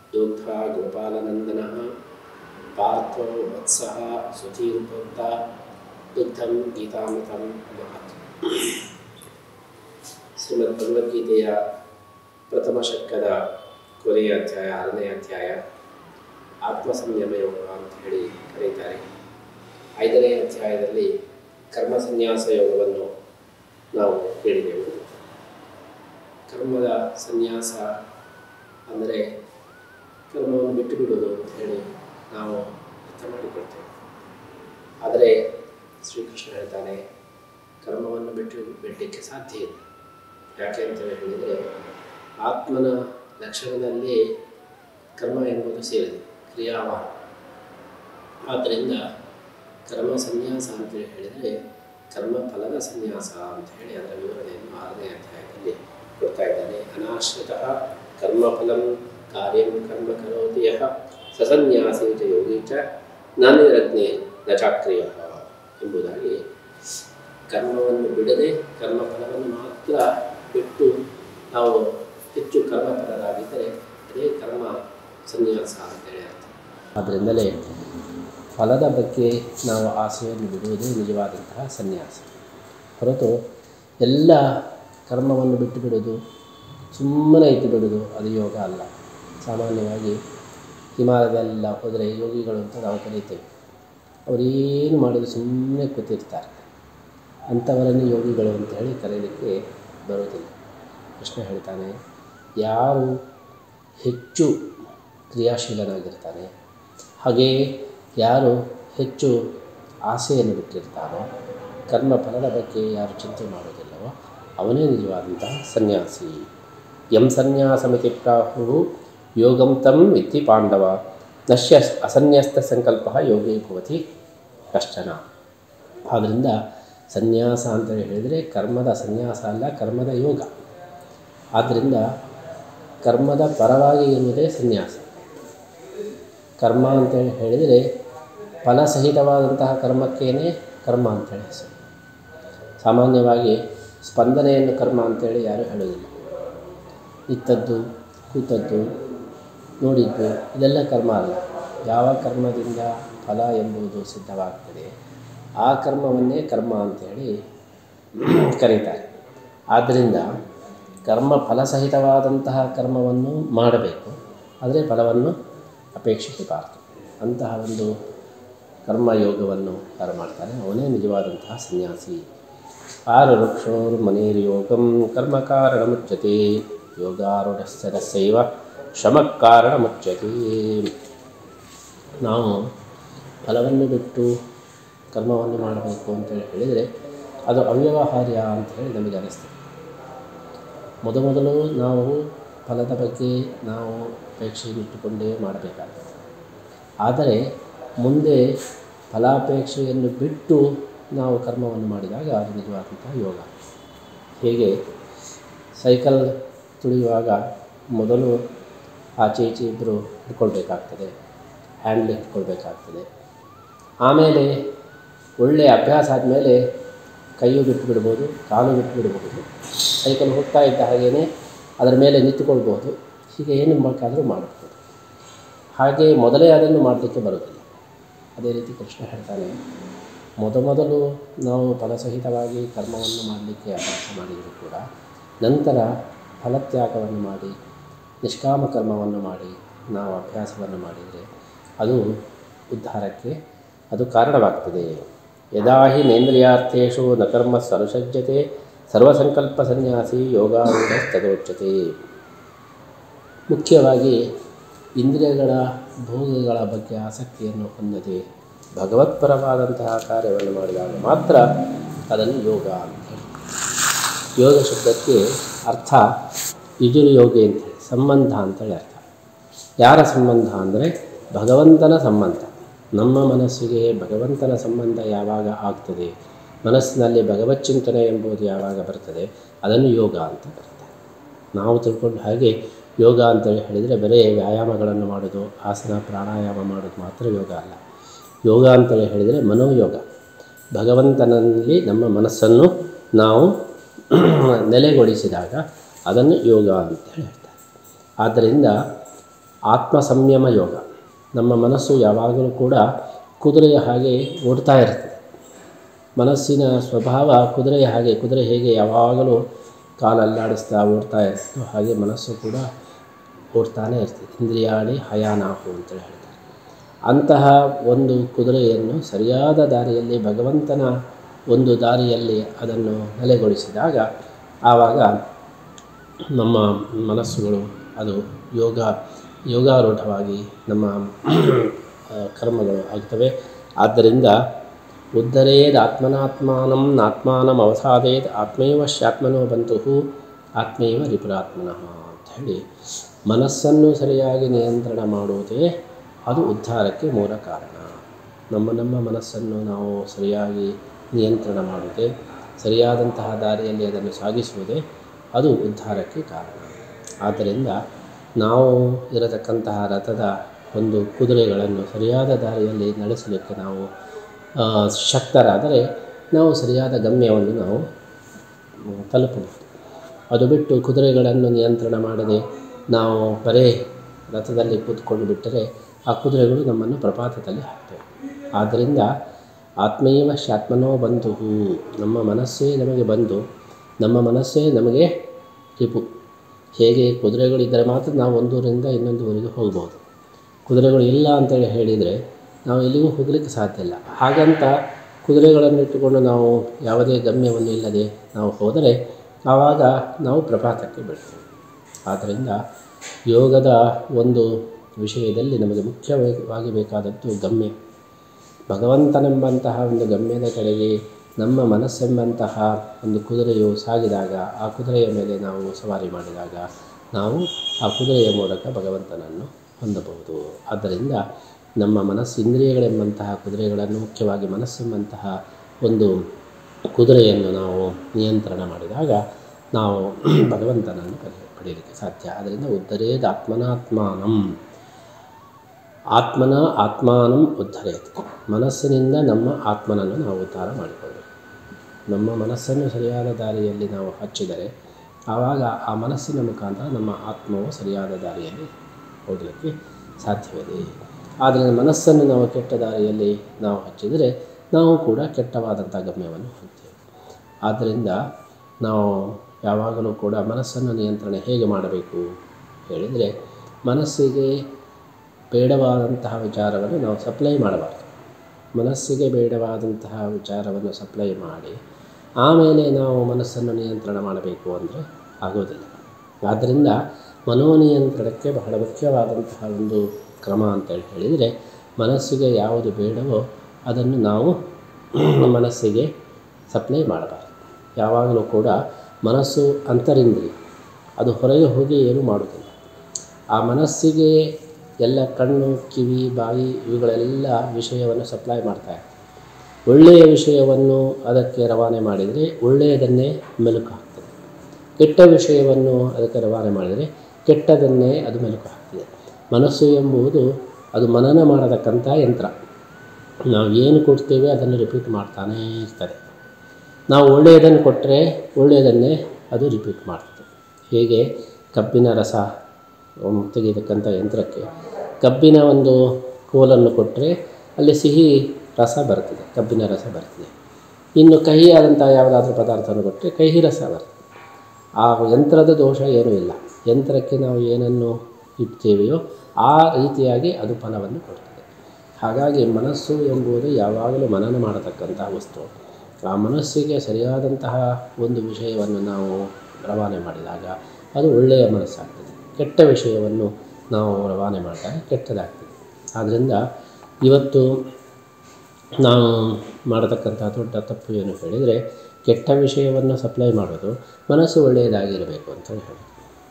ಯೋದ್ಧ ಗೋಪಾಲನಂದನಃ ಪಾರ್ಥೋ ವತ್ಸಃ ಸುಧೀರ್ಭೋಕ್ತ ದುಗ್ಧಂ ಗೀತಾಮೃತಂ ಮಹತ್. ಶ್ರೀಮದ್ ಭಗವದ್ಗೀತೆಯ ಪ್ರಥಮ ಶತಕದ ಕೊನೆಯ ಅಧ್ಯಾಯ 6ನೇ ಅಧ್ಯಾಯ ಆತ್ಮಸಂಯಮ ಯೋಗ ಅಂತ ಹೇಳಿ ಕರೀತಾರೆ. 5ನೇ ಅಧ್ಯಾಯದಲ್ಲಿ ಕರ್ಮ ಸನ್ಯಾಸ ಯೋಗವನ್ನು ನಾವು ಕೇಳಿದೆವು. ಕರ್ಮದ ಸನ್ಯಾಸ ಅಂದರೆ ಕರ್ಮವನ್ನು ಬಿಟ್ಟು ಬಿಡುವುದು ಅಂತ ಹೇಳಿ ನಾವು ಅರ್ಥ ಮಾಡಿಕೊಳ್ತೇವೆ. ಆದರೆ ಶ್ರೀಕೃಷ್ಣ ಹೇಳ್ತಾನೆ ಕರ್ಮವನ್ನು ಬಿಡಲಿಕ್ಕೆ ಸಾಧ್ಯ ಇಲ್ಲ. ಯಾಕೆ ಅಂತ ಹೇಳಿದರೆ ಆತ್ಮನ ಲಕ್ಷಣದಲ್ಲಿ ಕರ್ಮ ಎಂಬುದು ಸೇರಿದೆ, ಕ್ರಿಯಾವಾಹ. ಆದ್ದರಿಂದ ಕರ್ಮ ಸನ್ಯಾಸ ಅಂತೇಳಿ ಹೇಳಿದರೆ ಕರ್ಮ ಫಲದ ಸನ್ಯಾಸ ಅಂತ ಹೇಳಿ ಅದರ ವಿವರಣೆಯನ್ನು 6ನೇ ಅಧ್ಯಾಯದಲ್ಲಿ ಕೊಡ್ತಾ ಇದ್ದಾನೆ. ಅನಾಶ್ರಿತಃ ಕರ್ಮಫಲಂ ಕಾರ್ಯಂ ಕರ್ಮ ಕರೋತಿ ಯಃ ಸಸನ್ಯಾಸಿ ಚ ಯೋಗಿ ಚ ನ ನಿರಜ್ಞೆ ನ ಚಾಕ್ರಿಯ ಎಂಬುದಾಗಿ ಕರ್ಮವನ್ನು ಬಿಡದೆ ಕರ್ಮಫಲವನ್ನು ಮಾತ್ರ ಬಿಟ್ಟು ನಾವು ಹೆಚ್ಚು ಕರ್ಮಫಲರಾಗಿದ್ದರೆ ಅದೇ ಕರ್ಮ ಸನ್ಯಾಸ ಅಂತೇಳಿ ಅರ್ಥ. ಆದ್ದರಿಂದಲೇ ಫಲದ ಬಗ್ಗೆ ನಾವು ಆಸೆಯನ್ನು ಬಿಡುವುದೇ ನಿಜವಾದಂತಹ ಸನ್ಯಾಸ. ಹೊರತು ಎಲ್ಲ ಕರ್ಮವನ್ನು ಬಿಟ್ಟು ಬಿಡೋದು, ಸುಮ್ಮನೆ ಇದ್ದು ಬಿಡೋದು ಅದು ಯೋಗ ಅಲ್ಲ. ಸಾಮಾನ್ಯವಾಗಿ ಹಿಮಾಲಯದೆಲ್ಲ ಹೋದರೆ ಯೋಗಿಗಳು ಅಂತ ನಾವು ಕರೀತೇವೆ. ಅವರೇನು ಮಾಡಿದ್ರು ಸುಮ್ಮನೆ ಕೂತಿರ್ತಾರೆ. ಅಂಥವರನ್ನು ಯೋಗಿಗಳು ಅಂತ ಹೇಳಿ ಕರೆಯಲಿಕ್ಕೆ ಬರೋದಿಲ್ಲ. ಕೃಷ್ಣ ಹೇಳ್ತಾನೆ, ಯಾರು ಹೆಚ್ಚು ಕ್ರಿಯಾಶೀಲನಾಗಿರ್ತಾನೆ, ಹಾಗೆಯೇ ಯಾರು ಹೆಚ್ಚು ಆಸೆಯನ್ನು ಬಿಟ್ಟಿರ್ತಾನೋ, ಕರ್ಮಫಲದ ಬಗ್ಗೆ ಯಾರು ಚಿಂತೆ ಮಾಡೋದಿಲ್ಲವೋ ಅವನೇ ನಿಜವಾದಂಥ ಸನ್ಯಾಸಿ. ಯಂ ಸನ್ಯಾಸಮಿತಿ ಪ್ರಾಹುಃ ಯೋಗಂ ತಂ ವಿತ್ತಿ ಪಾಂಡವ ನಶ್ಯ ಅಸನ್ಯಸ್ತ ಸಂಕಲ್ಪ ಯೋಗೇ ಭವತಿ ಕಷ್ಟನ. ಆದ್ದರಿಂದ ಸನ್ಯಾಸ ಅಂತೇಳಿ ಹೇಳಿದರೆ ಕರ್ಮದ ಸನ್ಯಾಸ ಅಲ್ಲ, ಕರ್ಮದ ಯೋಗ. ಆದ್ದರಿಂದ ಕರ್ಮದ ಪರವಾಗಿ ಇರುವುದೇ ಸನ್ಯಾಸ. ಕರ್ಮ ಅಂತೇಳಿ ಹೇಳಿದರೆ ಫಲಸಹಿತವಾದಂತಹ ಕರ್ಮಕ್ಕೇನೆ ಕರ್ಮ ಅಂತೇಳಿ ಹೆಸರು. ಸಾಮಾನ್ಯವಾಗಿ ಸ್ಪಂದನೆಯನ್ನು ಕರ್ಮ ಅಂತೇಳಿ ಯಾರೂ ಹೇಳೋದಿಲ್ಲ. ನಿಂತದ್ದು, ಕೂತದ್ದು, ನೋಡಿದ್ದು ಇದೆಲ್ಲ ಕರ್ಮ ಅಲ್ಲ. ಯಾವ ಕರ್ಮದಿಂದ ಫಲ ಎಂಬುದು ಸಿದ್ಧವಾಗ್ತದೆ ಆ ಕರ್ಮವನ್ನೇ ಕರ್ಮ ಅಂತೇಳಿ ಕರೀತಾರೆ. ಆದ್ದರಿಂದ ಕರ್ಮ ಫಲಸಹಿತವಾದಂತಹ ಕರ್ಮವನ್ನು ಮಾಡಬೇಕು, ಆದರೆ ಫಲವನ್ನು ಅಪೇಕ್ಷಿಸಬಾರದು. ಅಂತಹ ಒಂದು ಕರ್ಮಯೋಗವನ್ನು ಯಾರು ಮಾಡ್ತಾರೆ ಅವನೇ ನಿಜವಾದಂತಹ ಸನ್ಯಾಸಿ. ಆರುಕ್ಷೋರ್ ಮನೇರ್ಯೋಗಂ ಕರ್ಮಕಾರಣ ಮುಚ್ಯತೆ ಯೋಗಾರೂಢಸ್ಸೈವ ಶ್ರಮಕಾರಣ ಮುಚ್ಯತೆ. ನಾವು ಫಲವನ್ನು ಬಿಟ್ಟು ಕರ್ಮವನ್ನು ಮಾಡಬೇಕು ಅಂತೇಳಿ ಹೇಳಿದರೆ ಅದು ಅವ್ಯವಹಾರ್ಯ ಅಂಥೇಳಿ ನಮಗೆ ಅನ್ನಿಸ್ತದೆ. ಮೊದಲು ನಾವು ಫಲದ ಬಗ್ಗೆ ನಾವು ಅಪೇಕ್ಷೆಯನ್ನಿಟ್ಟುಕೊಂಡೇ ಮಾಡಬೇಕಾಗ್ತದೆ. ಆದರೆ ಮುಂದೆ ಫಲಾಪೇಕ್ಷೆಯನ್ನು ಬಿಟ್ಟು ನಾವು ಕರ್ಮವನ್ನು ಮಾಡಿದಾಗ ಅದು ನಿಜವಾದಂತಹ ಯೋಗ. ಹೇಗೆ ಸೈಕಲ್ ತುಳಿಯುವಾಗ ಮೊದಲು ಆಚೆ ಈಚೆ ಇಬ್ಬರು ಹಿಡ್ಕೊಳ್ಬೇಕಾಗ್ತದೆ, ಹ್ಯಾಂಡ್ಲ್ ಇಟ್ಕೊಳ್ಬೇಕಾಗ್ತದೆ. ಆಮೇಲೆ ಒಳ್ಳೆಯ ಅಭ್ಯಾಸ ಆದಮೇಲೆ ಕೈಯು ಬಿಟ್ಟು ಬಿಡ್ಬೋದು, ಕಾಲು ಬಿಟ್ಟು ಬಿಡ್ಬೋದು. ಸೈಕಲ್ ಹೋಗ್ತಾ ಇದ್ದ ಹಾಗೆಯೇ ಅದರ ಮೇಲೆ ನಿಂತುಕೊಳ್ಬೋದು. ಹೀಗೆ ಏನು ಬೇಕಾದರೂ ಮಾಡಬಹುದು. ಹಾಗೆ ಮೊದಲೇ ಅದನ್ನು ಮಾಡಲಿಕ್ಕೆ ಬರೋದಿಲ್ಲ. ಅದೇ ರೀತಿ ಕೃಷ್ಣ ಹೇಳ್ತಾನೆ, ಮೊದಲು ನಾವು ಫಲಸಹಿತವಾಗಿ ಕರ್ಮವನ್ನು ಮಾಡಲಿಕ್ಕೆ ಅಭ್ಯಾಸ ಮಾಡಿದರೂ ಕೂಡ ನಂತರ ಫಲತ್ಯಾಗವನ್ನು ಮಾಡಿ ನಿಷ್ಕಾಮ ಕರ್ಮವನ್ನು ಮಾಡಿ ನಾವು ಅಭ್ಯಾಸವನ್ನು ಮಾಡಿದರೆ ಅದು ಉದ್ಧಾರಕ್ಕೆ ಅದು ಕಾರಣವಾಗ್ತದೆ. ಯದಾ ಹಿ ನೇಂದ್ರಿಯಾರ್ಥೇಷು ನ ಕರ್ಮ ಅನುಸಜ್ಜತೆ ಸರ್ವಸಂಕಲ್ಪ ಸನ್ಯಾಸಿ ಯೋಗಾರೂಢಸ್ತದೋಚ್ಯತೆ. ಮುಖ್ಯವಾಗಿ ಇಂದ್ರಿಯಗಳ ಭೋಗಗಳ ಬಗ್ಗೆ ಆಸಕ್ತಿಯನ್ನು ಹೊಂದದೆ ಭಗವತ್ಪರವಾದಂತಹ ಕಾರ್ಯವನ್ನು ಮಾಡಿದಾಗ ಮಾತ್ರ ಅದನ್ನು ಯೋಗ ಅಂತ ಹೇಳಿ. ಯೋಗ ಶಬ್ದಕ್ಕೆ ಅರ್ಥ ಯುಜುರು ಯೋಗಿ ಅಂತೇಳಿ, ಸಂಬಂಧ ಅಂತೇಳಿ ಅರ್ಥ. ಯಾರ ಸಂಬಂಧ ಅಂದರೆ ಭಗವಂತನ ಸಂಬಂಧ. ನಮ್ಮ ಮನಸ್ಸಿಗೆ ಭಗವಂತನ ಸಂಬಂಧ ಯಾವಾಗ ಆಗ್ತದೆ, ಮನಸ್ಸಿನಲ್ಲಿ ಭಗವಚ್ಚಿಂತನೆ ಎಂಬುದು ಯಾವಾಗ ಬರ್ತದೆ ಅದನ್ನು ಯೋಗ ಅಂತ ಕರೀತಾರೆ. ನಾವು ತಿಳ್ಕೊಂಡು ಹಾಗೆ ಯೋಗ ಅಂತೇಳಿ ಹೇಳಿದರೆ ಬರೀ ವ್ಯಾಯಾಮಗಳನ್ನು ಮಾಡೋದು, ಆಸನ ಪ್ರಾಣಾಯಾಮ ಮಾಡೋದು ಮಾತ್ರ ಯೋಗ ಅಲ್ಲ. ಯೋಗ ಅಂತೇಳಿ ಹೇಳಿದರೆ ಮನೋಯೋಗ. ಭಗವಂತನಲ್ಲಿ ನಮ್ಮ ಮನಸ್ಸನ್ನು ನಾವು ನೆಲೆಗೊಳಿಸಿದಾಗ ಅದನ್ನು ಯೋಗ ಅಂತ ಹೇಳ್ತಾರೆ. ಆದ್ದರಿಂದ ಆತ್ಮ ಸಂಯಮ ಯೋಗ. ನಮ್ಮ ಮನಸ್ಸು ಯಾವಾಗಲೂ ಕೂಡ ಕುದುರೆಯ ಹಾಗೆ ಓಡ್ತಾ ಇರ್ತದೆ. ಮನಸ್ಸಿನ ಸ್ವಭಾವ ಕುದುರೆಯ ಹಾಗೆ. ಕುದುರೆ ಹೇಗೆ ಯಾವಾಗಲೂ ಕಾಲಲ್ಲಾಡಿಸ್ತಾ ಓಡ್ತಾ ಇರ್ತದೋ ಹಾಗೆ ಮನಸ್ಸು ಕೂಡ ಓಡ್ತಾನೆ ಇರ್ತದೆ. ಇಂದ್ರಿಯಾಣಿ ಹಯಾನಾಹು ಅಂತೇಳಿ ಹೇಳ್ತಾರೆ. ಅಂತಹ ಒಂದು ಕುದುರೆಯನ್ನು ಸರಿಯಾದ ದಾರಿಯಲ್ಲಿ, ಭಗವಂತನ ಒಂದು ದಾರಿಯಲ್ಲಿ ಅದನ್ನು ನೆಲೆಗೊಳಿಸಿದಾಗ ಆವಾಗ ನಮ್ಮ ಮನಸ್ಸುಗಳು ಅದು ಯೋಗಾರೂಢವಾಗಿ ನಮ್ಮ ಕರ್ಮಗಳು ಆಗ್ತವೆ. ಆದ್ದರಿಂದ ಉದ್ಧರೇದ್ ಆತ್ಮನಾತ್ಮಾನಂ ನಾತ್ಮಾನಂ ಅವಸಾದೇದ್ ಆತ್ಮೈವ ಶಾತ್ಮನೋ ಬಂತು ಆತ್ಮೈವ ರಿಪುರಾತ್ಮನಃ ಅಂತ ಹೇಳಿ ಮನಸ್ಸನ್ನು ಸರಿಯಾಗಿ ನಿಯಂತ್ರಣ ಮಾಡುವುದೇ ಅದು ಉದ್ಧಾರಕ್ಕೆ ಮೂಲ ಕಾರಣ. ನಮ್ಮ ಮನಸ್ಸನ್ನು ನಾವು ಸರಿಯಾಗಿ ನಿಯಂತ್ರಣ ಮಾಡುವುದೇ, ಸರಿಯಾದಂತಹ ದಾರಿಯಲ್ಲಿ ಅದನ್ನು ಸಾಗಿಸುವುದೇ ಅದು ಉದ್ಧಾರಕ್ಕೆ ಕಾರಣ. ಆದ್ದರಿಂದ ನಾವು ಇರತಕ್ಕಂತಹ ರಥದ ಒಂದು ಕುದುರೆಗಳನ್ನು ಸರಿಯಾದ ದಾರಿಯಲ್ಲಿ ನಡೆಸಲಿಕ್ಕೆ ನಾವು ಶಕ್ತರಾದರೆ ನಾವು ಸರಿಯಾದ ಗಮ್ಯವನ್ನು ನಾವು ತಲುಪಬಹುದು. ಅದು ಬಿಟ್ಟು ಕುದುರೆಗಳನ್ನು ನಿಯಂತ್ರಣ ಮಾಡದೆ ನಾವು ಬರೇ ರಥದಲ್ಲಿ ಕೂತ್ಕೊಂಡು ಬಿಟ್ಟರೆ ಆ ಕುದುರೆಗಳು ನಮ್ಮನ್ನು ಪ್ರಪಾತದಲ್ಲಿ ಹಾಕ್ತವೆ. ಆದ್ದರಿಂದ ಆತ್ಮೈವ ಶಾತ್ಮನೋ ಬಂಧು, ನಮ್ಮ ಮನಸ್ಸೇ ನಮಗೆ ಬಂದು, ನಮ್ಮ ಮನಸ್ಸೇ ನಮಗೆ ರಿಪು. ಹೇಗೆ ಕುದುರೆಗಳಿದ್ದರೆ ಮಾತ್ರ ನಾವು ಒಂದೂರಿಂದ ಇನ್ನೊಂದು ಊರಿಗೆ ಹೋಗ್ಬೋದು. ಕುದುರೆಗಳು ಇಲ್ಲ ಅಂತೇಳಿ ಹೇಳಿದರೆ ನಾವು ಎಲ್ಲಿಗೂ ಹೋಗಲಿಕ್ಕೆ ಸಾಧ್ಯ ಇಲ್ಲ. ಹಾಗಂತ ಕುದುರೆಗಳನ್ನು ಇಟ್ಟುಕೊಂಡು ನಾವು ಯಾವುದೇ ಗಮ್ಯವನ್ನು ಇಲ್ಲದೆ ನಾವು ಹೋದರೆ ಆವಾಗ ನಾವು ಪ್ರಪಾತಕ್ಕೆ ಬೀಳ್ತೇವೆ. ಆದ್ದರಿಂದ ಯೋಗದ ಒಂದು ವಿಷಯದಲ್ಲಿ ನಮಗೆ ಮುಖ್ಯವಾಗಿ ಬೇಕಾದದ್ದು ಗಮ್ಯ. ಭಗವಂತನೆಂಬಂತಹ ಒಂದು ಗಮ್ಯದ ಕಡೆಗೆ ನಮ್ಮ ಮನಸ್ಸೆಂಬಂತಹ ಒಂದು ಕುದುರೆಯು ಸಾಗಿದಾಗ, ಆ ಕುದುರೆಯ ಮೇಲೆ ನಾವು ಸವಾರಿ ಮಾಡಿದಾಗ ನಾವು ಆ ಕುದುರೆಯ ಮೂಲಕ ಭಗವಂತನನ್ನು ಹೊಂದಬಹುದು. ಆದ್ದರಿಂದ ನಮ್ಮ ಮನಸ್ಸು, ಇಂದ್ರಿಯಗಳೆಂಬಂತಹ ಕುದುರೆಗಳನ್ನು, ಮುಖ್ಯವಾಗಿ ಮನಸ್ಸೆಂಬಂತಹ ಒಂದು ಕುದುರೆಯನ್ನು ನಾವು ನಿಯಂತ್ರಣ ಮಾಡಿದಾಗ ನಾವು ಭಗವಂತನನ್ನು ಪಡೆಯಲಿಕ್ಕೆ ಸಾಧ್ಯ. ಆದ್ದರಿಂದ ಉದ್ಧರೇದ್ ಆತ್ಮನಾತ್ಮಾನಂ, ಆತ್ಮಾನಂ ಉದ್ಧರೇತ್. ಮನಸ್ಸಿನಿಂದ ನಮ್ಮ ಆತ್ಮನನ್ನು ನಾವು ಉದ್ಧಾರ ಮಾಡಿಕೊಳ್ಳಬೇಕು. ನಮ್ಮ ಮನಸ್ಸನ್ನು ಸರಿಯಾದ ದಾರಿಯಲ್ಲಿ ನಾವು ಹಚ್ಚಿದರೆ ಆವಾಗ ಆ ಮನಸ್ಸಿನ ಮುಖಾಂತರ ನಮ್ಮ ಆತ್ಮವು ಸರಿಯಾದ ದಾರಿಯಲ್ಲಿ ಹೋಗಲಿಕ್ಕೆ ಸಾಧ್ಯವಿದೆ. ಆದರೆ ಮನಸ್ಸನ್ನು ನಾವು ಕೆಟ್ಟ ದಾರಿಯಲ್ಲಿ ನಾವು ಹಚ್ಚಿದರೆ ನಾವು ಕೂಡ ಕೆಟ್ಟವಾದಂಥ ಗಮ್ಯವನ್ನು ಹೊಂದ್ತೇವೆ. ಆದ್ದರಿಂದ ನಾವು ಯಾವಾಗಲೂ ಕೂಡ ಮನಸ್ಸನ್ನು ನಿಯಂತ್ರಣ ಹೇಗೆ ಮಾಡಬೇಕು ಹೇಳಿದರೆ, ಮನಸ್ಸಿಗೆ ಬೇಡವಾದಂತಹ ವಿಚಾರವನ್ನು ನಾವು ಸಪ್ಲೈ ಮಾಡಬಾರ್ದು. ಮನಸ್ಸಿಗೆ ಬೇಡವಾದಂತಹ ವಿಚಾರವನ್ನು ಸಪ್ಲೈ ಮಾಡಿ ಆಮೇಲೆ ನಾವು ಮನಸ್ಸನ್ನು ನಿಯಂತ್ರಣ ಮಾಡಬೇಕು ಅಂದರೆ ಆಗೋದಿಲ್ಲ. ಆದ್ದರಿಂದ ಮನೋನಿಯಂತ್ರಣಕ್ಕೆ ಬಹಳ ಮುಖ್ಯವಾದಂತಹ ಒಂದು ಕ್ರಮ ಅಂತೇಳಿ ಹೇಳಿದರೆ, ಮನಸ್ಸಿಗೆ ಯಾವುದು ಬೇಡವೋ ಅದನ್ನು ನಾವು ಮನಸ್ಸಿಗೆ ಸಪ್ಲೈ ಮಾಡಬಾರ್ದು. ಯಾವಾಗಲೂ ಕೂಡ ಮನಸ್ಸು ಅಂತರಿಂದ್ರಿಯ, ಅದು ಹೊರಗೆ ಹೋಗಿ ಏನೂ ಮಾಡುವುದಿಲ್ಲ. ಆ ಮನಸ್ಸಿಗೆ ಎಲ್ಲ ಕಣ್ಣು, ಕಿವಿ, ಬಾಯಿ ಇವುಗಳೆಲ್ಲ ವಿಷಯವನ್ನು ಸಪ್ಲೈ ಮಾಡ್ತಾರೆ. ಒಳ್ಳೆಯ ವಿಷಯವನ್ನು ಅದಕ್ಕೆ ರವಾನೆ ಮಾಡಿದರೆ ಒಳ್ಳೆಯದನ್ನೇ ಮೆಲುಕು ಹಾಕ್ತದೆ. ಕೆಟ್ಟ ವಿಷಯವನ್ನು ಅದಕ್ಕೆ ರವಾನೆ ಮಾಡಿದರೆ ಕೆಟ್ಟದನ್ನೇ ಅದು ಮೆಲುಕು ಹಾಕ್ತದೆ. ಮನಸ್ಸು ಎಂಬುದು ಅದು ಮನನ ಮಾಡತಕ್ಕಂಥ ಯಂತ್ರ. ನಾವು ಏನು ಕೊಡ್ತೇವೆ ಅದನ್ನು ರಿಪೀಟ್ ಮಾಡ್ತಾನೇ ಇರ್ತದೆ. ನಾವು ಒಳ್ಳೆಯದನ್ನು ಕೊಟ್ಟರೆ ಒಳ್ಳೆಯದನ್ನೇ ಅದು ರಿಪೀಟ್ ಮಾಡ್ತದೆ. ಹೇಗೆ ಕಬ್ಬಿನ ರಸ ತೆಗೆಯತಕ್ಕಂಥ ಯಂತ್ರಕ್ಕೆ ಕಬ್ಬಿನ ಒಂದು ಕೋಲನ್ನು ಕೊಟ್ಟರೆ ಅಲ್ಲಿ ಸಿಹಿ ರಸ ಬರ್ತದೆ, ಕಬ್ಬಿನ ರಸ ಬರ್ತದೆ. ಇನ್ನು ಕಹಿಯಾದಂಥ ಯಾವುದಾದ್ರೂ ಪದಾರ್ಥವನ್ನು ಕೊಟ್ಟರೆ ಕಹಿ ರಸ ಬರ್ತದೆ. ಆ ಯಂತ್ರದ ದೋಷ ಏನೂ ಇಲ್ಲ. ಯಂತ್ರಕ್ಕೆ ನಾವು ಏನನ್ನು ಇಡ್ತೇವೆಯೋ ಆ ರೀತಿಯಾಗಿ ಅದು ಫಲವನ್ನು ಕೊಡ್ತದೆ. ಹಾಗಾಗಿ ಮನಸ್ಸು ಎಂಬುದು ಯಾವಾಗಲೂ ಮನನ ಮಾಡತಕ್ಕಂಥ ವಸ್ತು. ಆ ಮನಸ್ಸಿಗೆ ಸರಿಯಾದಂತಹ ಒಂದು ವಿಷಯವನ್ನು ನಾವು ರವಾನೆ ಮಾಡಿದಾಗ ಅದು ಒಳ್ಳೆಯ ಮನಸ್ಸಾಗ್ತದೆ. ಕೆಟ್ಟ ವಿಷಯವನ್ನು ನಾವು ರವಾನೆ ಮಾಡಿದಾಗ ಕೆಟ್ಟದಾಗ್ತದೆ. ಆದ್ದರಿಂದ ಇವತ್ತು ನಾವು ಮಾಡತಕ್ಕಂಥ ದೊಡ್ಡ ತಪ್ಪು ಏನು ಹೇಳಿದರೆ, ಕೆಟ್ಟ ವಿಷಯವನ್ನು ಸಪ್ಲೈ ಮಾಡೋದು, ಮನಸ್ಸು ಒಳ್ಳೆಯದಾಗಿರಬೇಕು ಅಂತೇಳಿ ಹೇಳಿ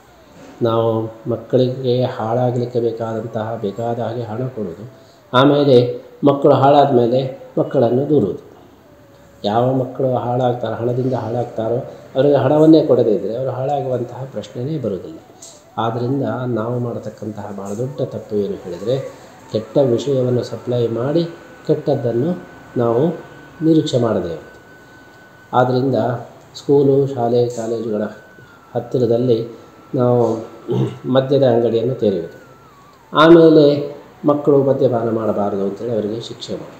ನಾವು ಮಕ್ಕಳಿಗೆ ಹಾಳಾಗಲಿಕ್ಕೆ ಬೇಕಾದ ಹಾಗೆ ಹಣ ಕೊಡೋದು, ಆಮೇಲೆ ಮಕ್ಕಳು ಹಾಳಾದ ಮೇಲೆ ಮಕ್ಕಳನ್ನು ದೂರುವುದು. ಯಾವ ಮಕ್ಕಳು ಹಾಳಾಗ್ತಾರೋ, ಹಣದಿಂದ ಹಾಳಾಗ್ತಾರೋ ಅವರಿಗೆ ಹಣವನ್ನೇ ಕೊಡದೇ ಇದ್ದರೆ ಅವರು ಹಾಳಾಗುವಂತಹ ಪ್ರಶ್ನೆಯೇ ಬರುವುದಿಲ್ಲ. ಆದ್ದರಿಂದ ನಾವು ಮಾಡತಕ್ಕಂತಹ ಭಾಳ ದೊಡ್ಡ ತಪ್ಪು ಏನು ಹೇಳಿದರೆ, ಕೆಟ್ಟ ವಿಷಯವನ್ನು ಸಪ್ಲೈ ಮಾಡಿ ಕೆಟ್ಟದ್ದನ್ನು ನಾವು ನಿರೀಕ್ಷೆ ಮಾಡದೇ ಇರೋದು. ಆದ್ದರಿಂದ ಸ್ಕೂಲು, ಶಾಲೆ, ಕಾಲೇಜುಗಳ ಹತ್ತಿರದಲ್ಲಿ ನಾವು ಮದ್ಯದ ಅಂಗಡಿಯನ್ನು ತೆರೆಯುವುದು. ಆಮೇಲೆ ಮಕ್ಕಳು ಮದ್ಯಪಾನ ಮಾಡಬಾರದು ಅಂತೇಳಿ ಅವರಿಗೆ ಶಿಕ್ಷೆ ಮಾಡಿ,